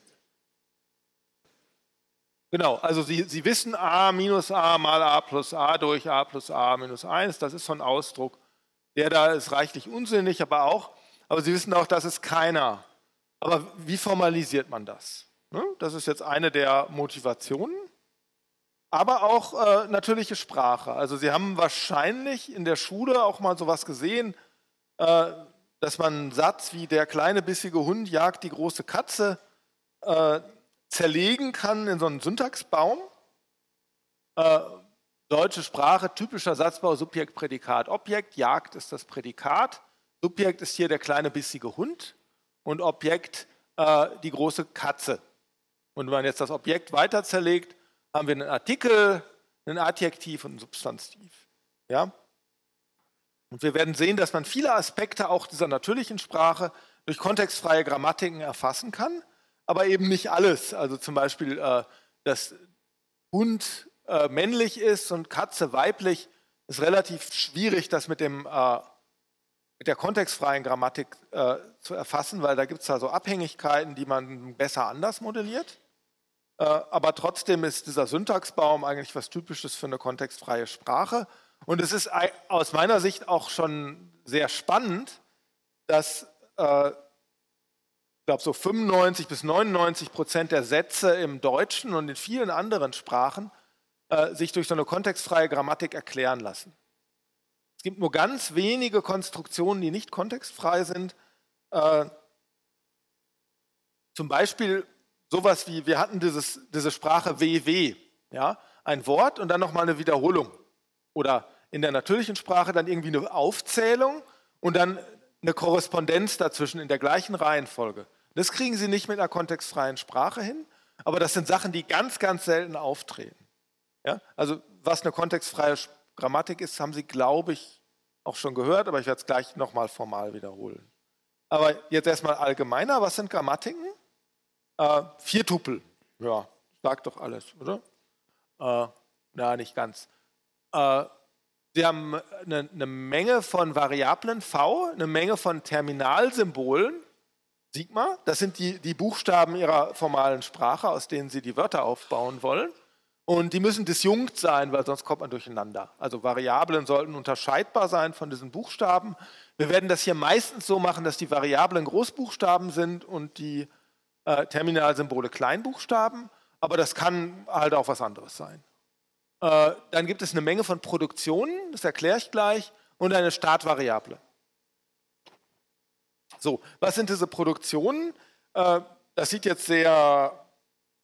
Genau, also Sie, Sie wissen a minus a mal a plus a durch a plus a minus eins, das ist so ein Ausdruck. Der da ist reichlich unsinnig, aber auch, aber Sie wissen auch, das ist keiner. Aber wie formalisiert man das? Das ist jetzt eine der Motivationen, aber auch äh, natürliche Sprache. Also Sie haben wahrscheinlich in der Schule auch mal sowas gesehen, äh, dass man einen Satz wie der kleine bissige Hund jagt die große Katze äh, zerlegen kann in so einen Syntaxbaum. Äh, deutsche Sprache, typischer Satzbau, Subjekt, Prädikat, Objekt. Jagd ist das Prädikat. Subjekt ist hier der kleine bissige Hund und Objekt äh, die große Katze. Und wenn man jetzt das Objekt weiter zerlegt, haben wir einen Artikel, ein Adjektiv und ein Substantiv. Ja? Und wir werden sehen, dass man viele Aspekte auch dieser natürlichen Sprache durch kontextfreie Grammatiken erfassen kann, aber eben nicht alles. Also zum Beispiel, äh, dass Hund äh, männlich ist und Katze weiblich, ist relativ schwierig, das mit, dem, äh, mit der kontextfreien Grammatik äh, zu erfassen, weil da gibt es da so Abhängigkeiten, die man besser anders modelliert. Äh, aber trotzdem ist dieser Syntaxbaum eigentlich was Typisches für eine kontextfreie Sprache. Und es ist aus meiner Sicht auch schon sehr spannend, dass äh, ich glaube so fünfundneunzig bis neunundneunzig Prozent der Sätze im Deutschen und in vielen anderen Sprachen äh, sich durch so eine kontextfreie Grammatik erklären lassen. Es gibt nur ganz wenige Konstruktionen, die nicht kontextfrei sind. Äh, zum Beispiel sowas wie, wir hatten dieses, diese Sprache W W, ja? Ein Wort und dann nochmal eine Wiederholung. Oder in der natürlichen Sprache dann irgendwie eine Aufzählung und dann eine Korrespondenz dazwischen in der gleichen Reihenfolge. Das kriegen Sie nicht mit einer kontextfreien Sprache hin, aber das sind Sachen, die ganz, ganz selten auftreten. Ja? Also was eine kontextfreie Grammatik ist, haben Sie, glaube ich, auch schon gehört, aber ich werde es gleich nochmal formal wiederholen. Aber jetzt erstmal allgemeiner, was sind Grammatiken? Äh, vier Tupel, ja, sagt doch alles, oder? Äh, na, nicht ganz. Äh, Sie haben eine, eine Menge von Variablen V, eine Menge von Terminalsymbolen, Sigma, das sind die, die Buchstaben Ihrer formalen Sprache, aus denen Sie die Wörter aufbauen wollen. Und die müssen disjunkt sein, weil sonst kommt man durcheinander. Also Variablen sollten unterscheidbar sein von diesen Buchstaben. Wir werden das hier meistens so machen, dass die Variablen Großbuchstaben sind und die äh, Terminalsymbole Kleinbuchstaben, aber das kann halt auch was anderes sein. Äh, dann gibt es eine Menge von Produktionen, das erkläre ich gleich, und eine Startvariable. So, was sind diese Produktionen? Äh, das sieht jetzt sehr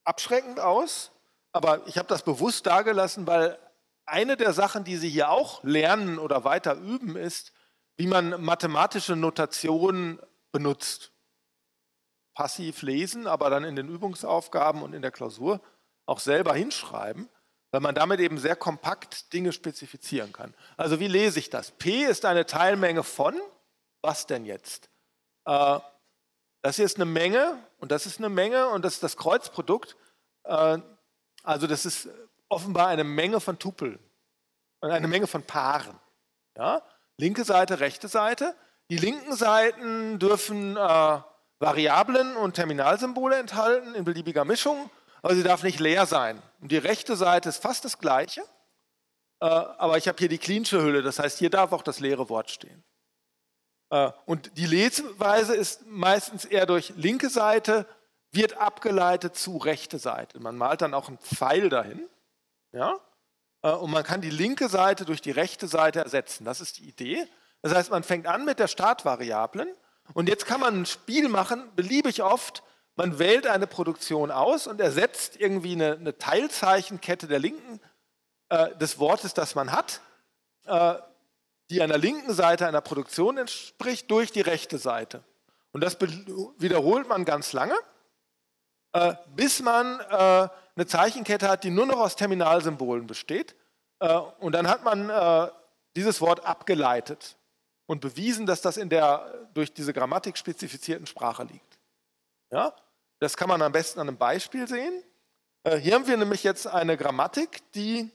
abschreckend aus, aber ich habe das bewusst dargelassen, weil eine der Sachen, die Sie hier auch lernen oder weiter üben, ist, wie man mathematische Notation benutzt. Passiv lesen, aber dann in den Übungsaufgaben und in der Klausur auch selber hinschreiben, weil man damit eben sehr kompakt Dinge spezifizieren kann. Also wie lese ich das? P ist eine Teilmenge von, was denn jetzt? Äh, das hier ist eine Menge und das ist eine Menge und das ist das Kreuzprodukt. Äh, also das ist offenbar eine Menge von Tupeln, eine Menge von Paaren. Ja? Linke Seite, rechte Seite. Die linken Seiten dürfen äh, Variablen und Terminalsymbole enthalten in beliebiger Mischung, aber sie darf nicht leer sein. Und die rechte Seite ist fast das gleiche, äh, aber ich habe hier die Cleansche Hülle, das heißt, hier darf auch das leere Wort stehen. Äh, und die Leseweise ist meistens eher durch linke Seite, wird abgeleitet zu rechte Seite. Man malt dann auch einen Pfeil dahin, ja? Äh, und man kann die linke Seite durch die rechte Seite ersetzen. Das ist die Idee. Das heißt, man fängt an mit der Startvariablen. Und jetzt kann man ein Spiel machen, beliebig oft. Man wählt eine Produktion aus und ersetzt irgendwie eine, eine Teilzeichenkette der linken äh, des Wortes, das man hat, äh, die einer linken Seite einer Produktion entspricht, durch die rechte Seite. Und das wiederholt man ganz lange, äh, bis man äh, eine Zeichenkette hat, die nur noch aus Terminalsymbolen besteht. Äh, und dann hat man äh, dieses Wort abgeleitet und bewiesen, dass das in der durch diese Grammatik spezifizierten Sprache liegt. Ja? Das kann man am besten an einem Beispiel sehen. Äh, hier haben wir nämlich jetzt eine Grammatik, die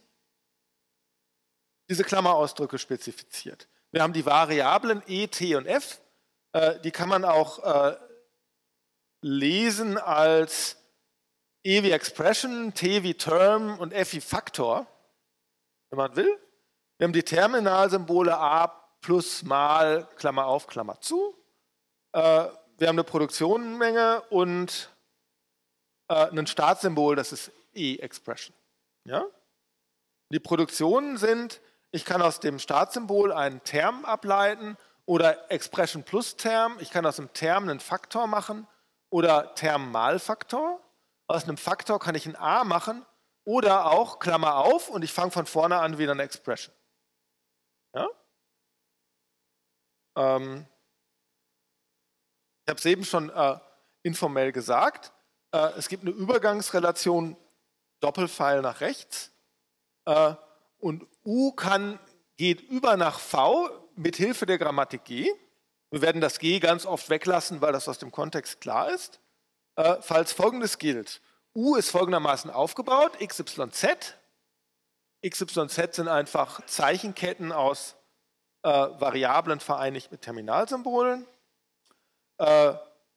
diese Klammerausdrücke spezifiziert. Wir haben die Variablen e, t und f. Äh, die kann man auch äh, lesen als e wie Expression, t wie Term und f wie Faktor, wenn man will. Wir haben die Terminalsymbole a plus mal, Klammer auf, Klammer zu. Äh, wir haben eine Produktionenmenge und äh, ein Startsymbol, das ist e-Expression. Ja? Die Produktionen sind, ich kann aus dem Startsymbol einen Term ableiten oder Expression plus Term. Ich kann aus einem Term einen Faktor machen oder Term mal Faktor. Aus einem Faktor kann ich ein a machen oder auch Klammer auf und ich fange von vorne an wieder eine Expression. Ja? Ähm, ich habe es eben schon äh, informell gesagt. Äh, es gibt eine Übergangsrelation Doppelpfeil nach rechts äh, und U kann, geht über nach V mit Hilfe der Grammatik G. Wir werden das G ganz oft weglassen, weil das aus dem Kontext klar ist. Äh, falls Folgendes gilt. U ist folgendermaßen aufgebaut, x y z. x y z sind einfach Zeichenketten aus äh, Variablen vereinigt mit Terminalsymbolen. Äh,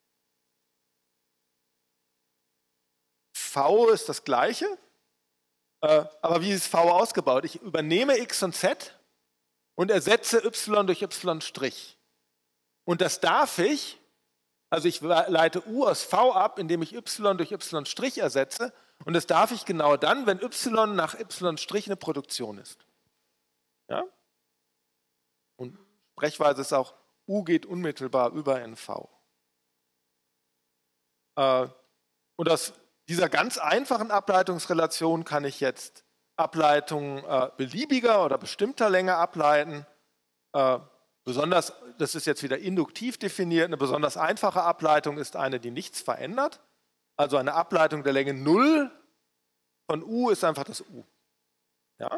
V ist das gleiche, äh, aber wie ist V ausgebaut? Ich übernehme x und z und ersetze y durch y'. Und das darf ich, also ich leite u aus v ab, indem ich y durch y' ersetze. Und das darf ich genau dann, wenn y nach y' eine Produktion ist. Ja? Und Sprechweise ist auch, u geht unmittelbar über in v. Äh, und aus dieser ganz einfachen Ableitungsrelation kann ich jetzt Ableitungen äh, beliebiger oder bestimmter Länge ableiten. Äh, besonders, das ist jetzt wieder induktiv definiert, eine besonders einfache Ableitung ist eine, die nichts verändert. Also eine Ableitung der Länge null von u ist einfach das u. Ja?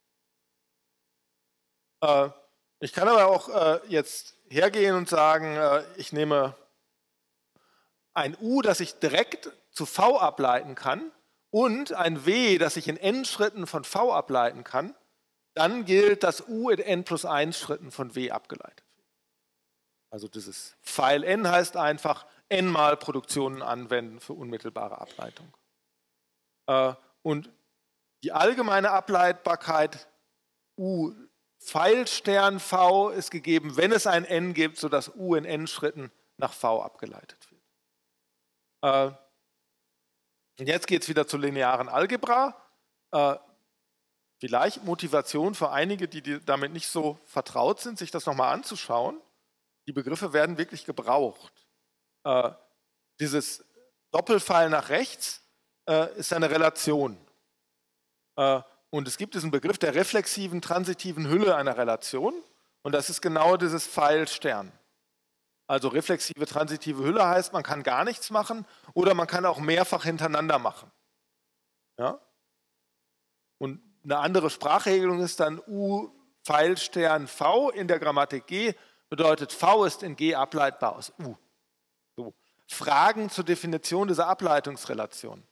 Äh, ich kann aber auch äh, jetzt hergehen und sagen, äh, ich nehme ein u, das ich direkt zu v ableiten kann und ein w, das ich in n Schritten von v ableiten kann, dann gilt, dass u in n plus eins Schritten von w abgeleitet wird. Also dieses Pfeil n heißt einfach n mal Produktionen anwenden für unmittelbare Ableitung. Äh, und die allgemeine Ableitbarkeit u Pfeilstern v ist gegeben, wenn es ein n gibt, sodass u in n Schritten nach v abgeleitet wird. Äh, und jetzt geht es wieder zur linearen Algebra. Äh, vielleicht Motivation für einige, die, die damit nicht so vertraut sind, sich das nochmal anzuschauen. Die Begriffe werden wirklich gebraucht. Äh, dieses Doppelpfeil nach rechts äh, ist eine Relation. Äh, und es gibt diesen Begriff der reflexiven, transitiven Hülle einer Relation. Und das ist genau dieses Pfeil-Stern. Also reflexive, transitive Hülle heißt, man kann gar nichts machen oder man kann auch mehrfach hintereinander machen. Ja? Und eine andere Sprachregelung ist dann U Pfeilstern V in der Grammatik G, bedeutet V ist in G ableitbar aus U. So. Fragen zur Definition dieser Ableitungsrelation.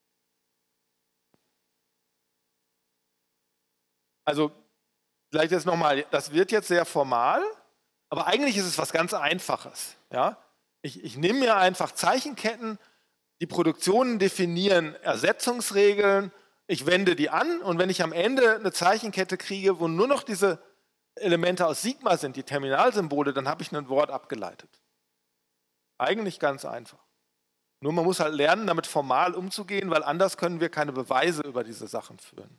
Also vielleicht jetzt nochmal, das wird jetzt sehr formal, aber eigentlich ist es was ganz Einfaches. Ja? Ich, ich nehme mir einfach Zeichenketten, die Produktionen definieren Ersetzungsregeln, ich wende die an und wenn ich am Ende eine Zeichenkette kriege, wo nur noch diese Elemente aus Sigma sind, die Terminalsymbole, dann habe ich ein Wort abgeleitet. Eigentlich ganz einfach. Nur man muss halt lernen, damit formal umzugehen, weil anders können wir keine Beweise über diese Sachen führen.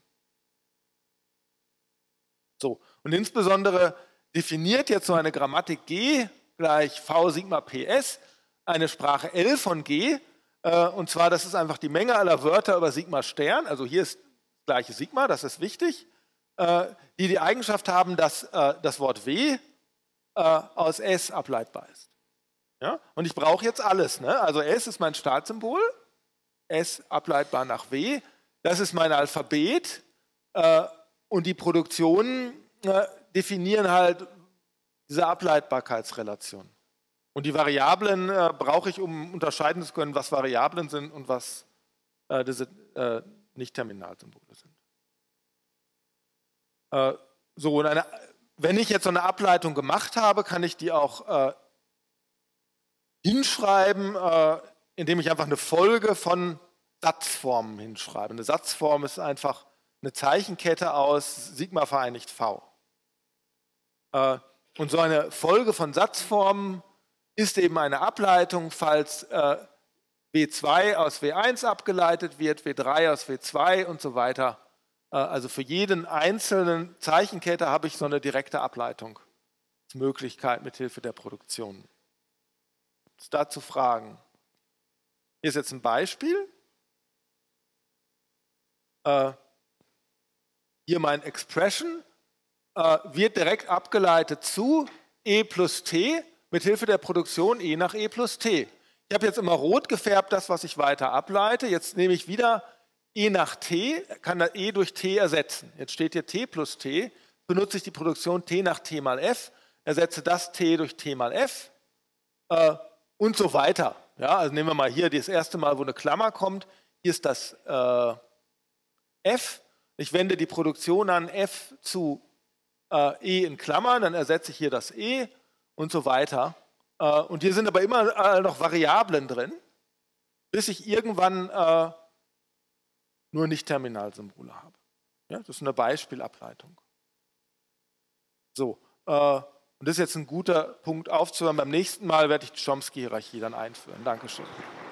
So, und insbesondere definiert jetzt so eine Grammatik G gleich V Sigma P S eine Sprache L von G, äh, und zwar, das ist einfach die Menge aller Wörter über Sigma Stern, also hier ist das gleiche Sigma, das ist wichtig, äh, die die Eigenschaft haben, dass äh, das Wort W äh, aus S ableitbar ist. Ja? Und ich brauche jetzt alles, ne? Also S ist mein Startsymbol, S ableitbar nach W, das ist mein Alphabet, äh, und die Produktionen äh, definieren halt diese Ableitbarkeitsrelation. Und die Variablen äh, brauche ich, um unterscheiden zu können, was Variablen sind und was äh, diese äh, Nicht-Terminalsymbole sind. Äh, so, und eine, wenn ich jetzt so eine Ableitung gemacht habe, kann ich die auch äh, hinschreiben, äh, indem ich einfach eine Folge von Satzformen hinschreibe. Eine Satzform ist einfach eine Zeichenkette aus Sigma vereinigt V. Äh, und so eine Folge von Satzformen ist eben eine Ableitung, falls äh, W zwei aus W eins abgeleitet wird, W drei aus W zwei und so weiter. Äh, also für jeden einzelnen Zeichenkette habe ich so eine direkte Ableitungsmöglichkeit mit Hilfe der Produktion. Gibt es dazu Fragen? Hier ist jetzt ein Beispiel. Äh, hier mein Expression äh, wird direkt abgeleitet zu E plus T mit Hilfe der Produktion E nach E plus T. Ich habe jetzt immer rot gefärbt, das, was ich weiter ableite. Jetzt nehme ich wieder E nach T, kann das E durch T ersetzen. Jetzt steht hier T plus T, benutze ich die Produktion T nach T mal F, ersetze das T durch T mal F äh, und so weiter. Ja, also nehmen wir mal hier das erste Mal, wo eine Klammer kommt. Hier ist das äh, F. Ich wende die Produktion an F zu äh, E in Klammern, dann ersetze ich hier das E und so weiter. Äh, und hier sind aber immer äh, noch Variablen drin, bis ich irgendwann äh, nur Nicht-Terminalsymbole habe. Ja, das ist eine Beispielableitung. So, äh, und das ist jetzt ein guter Punkt aufzuhören. Beim nächsten Mal werde ich die Chomsky-Hierarchie dann einführen. Dankeschön.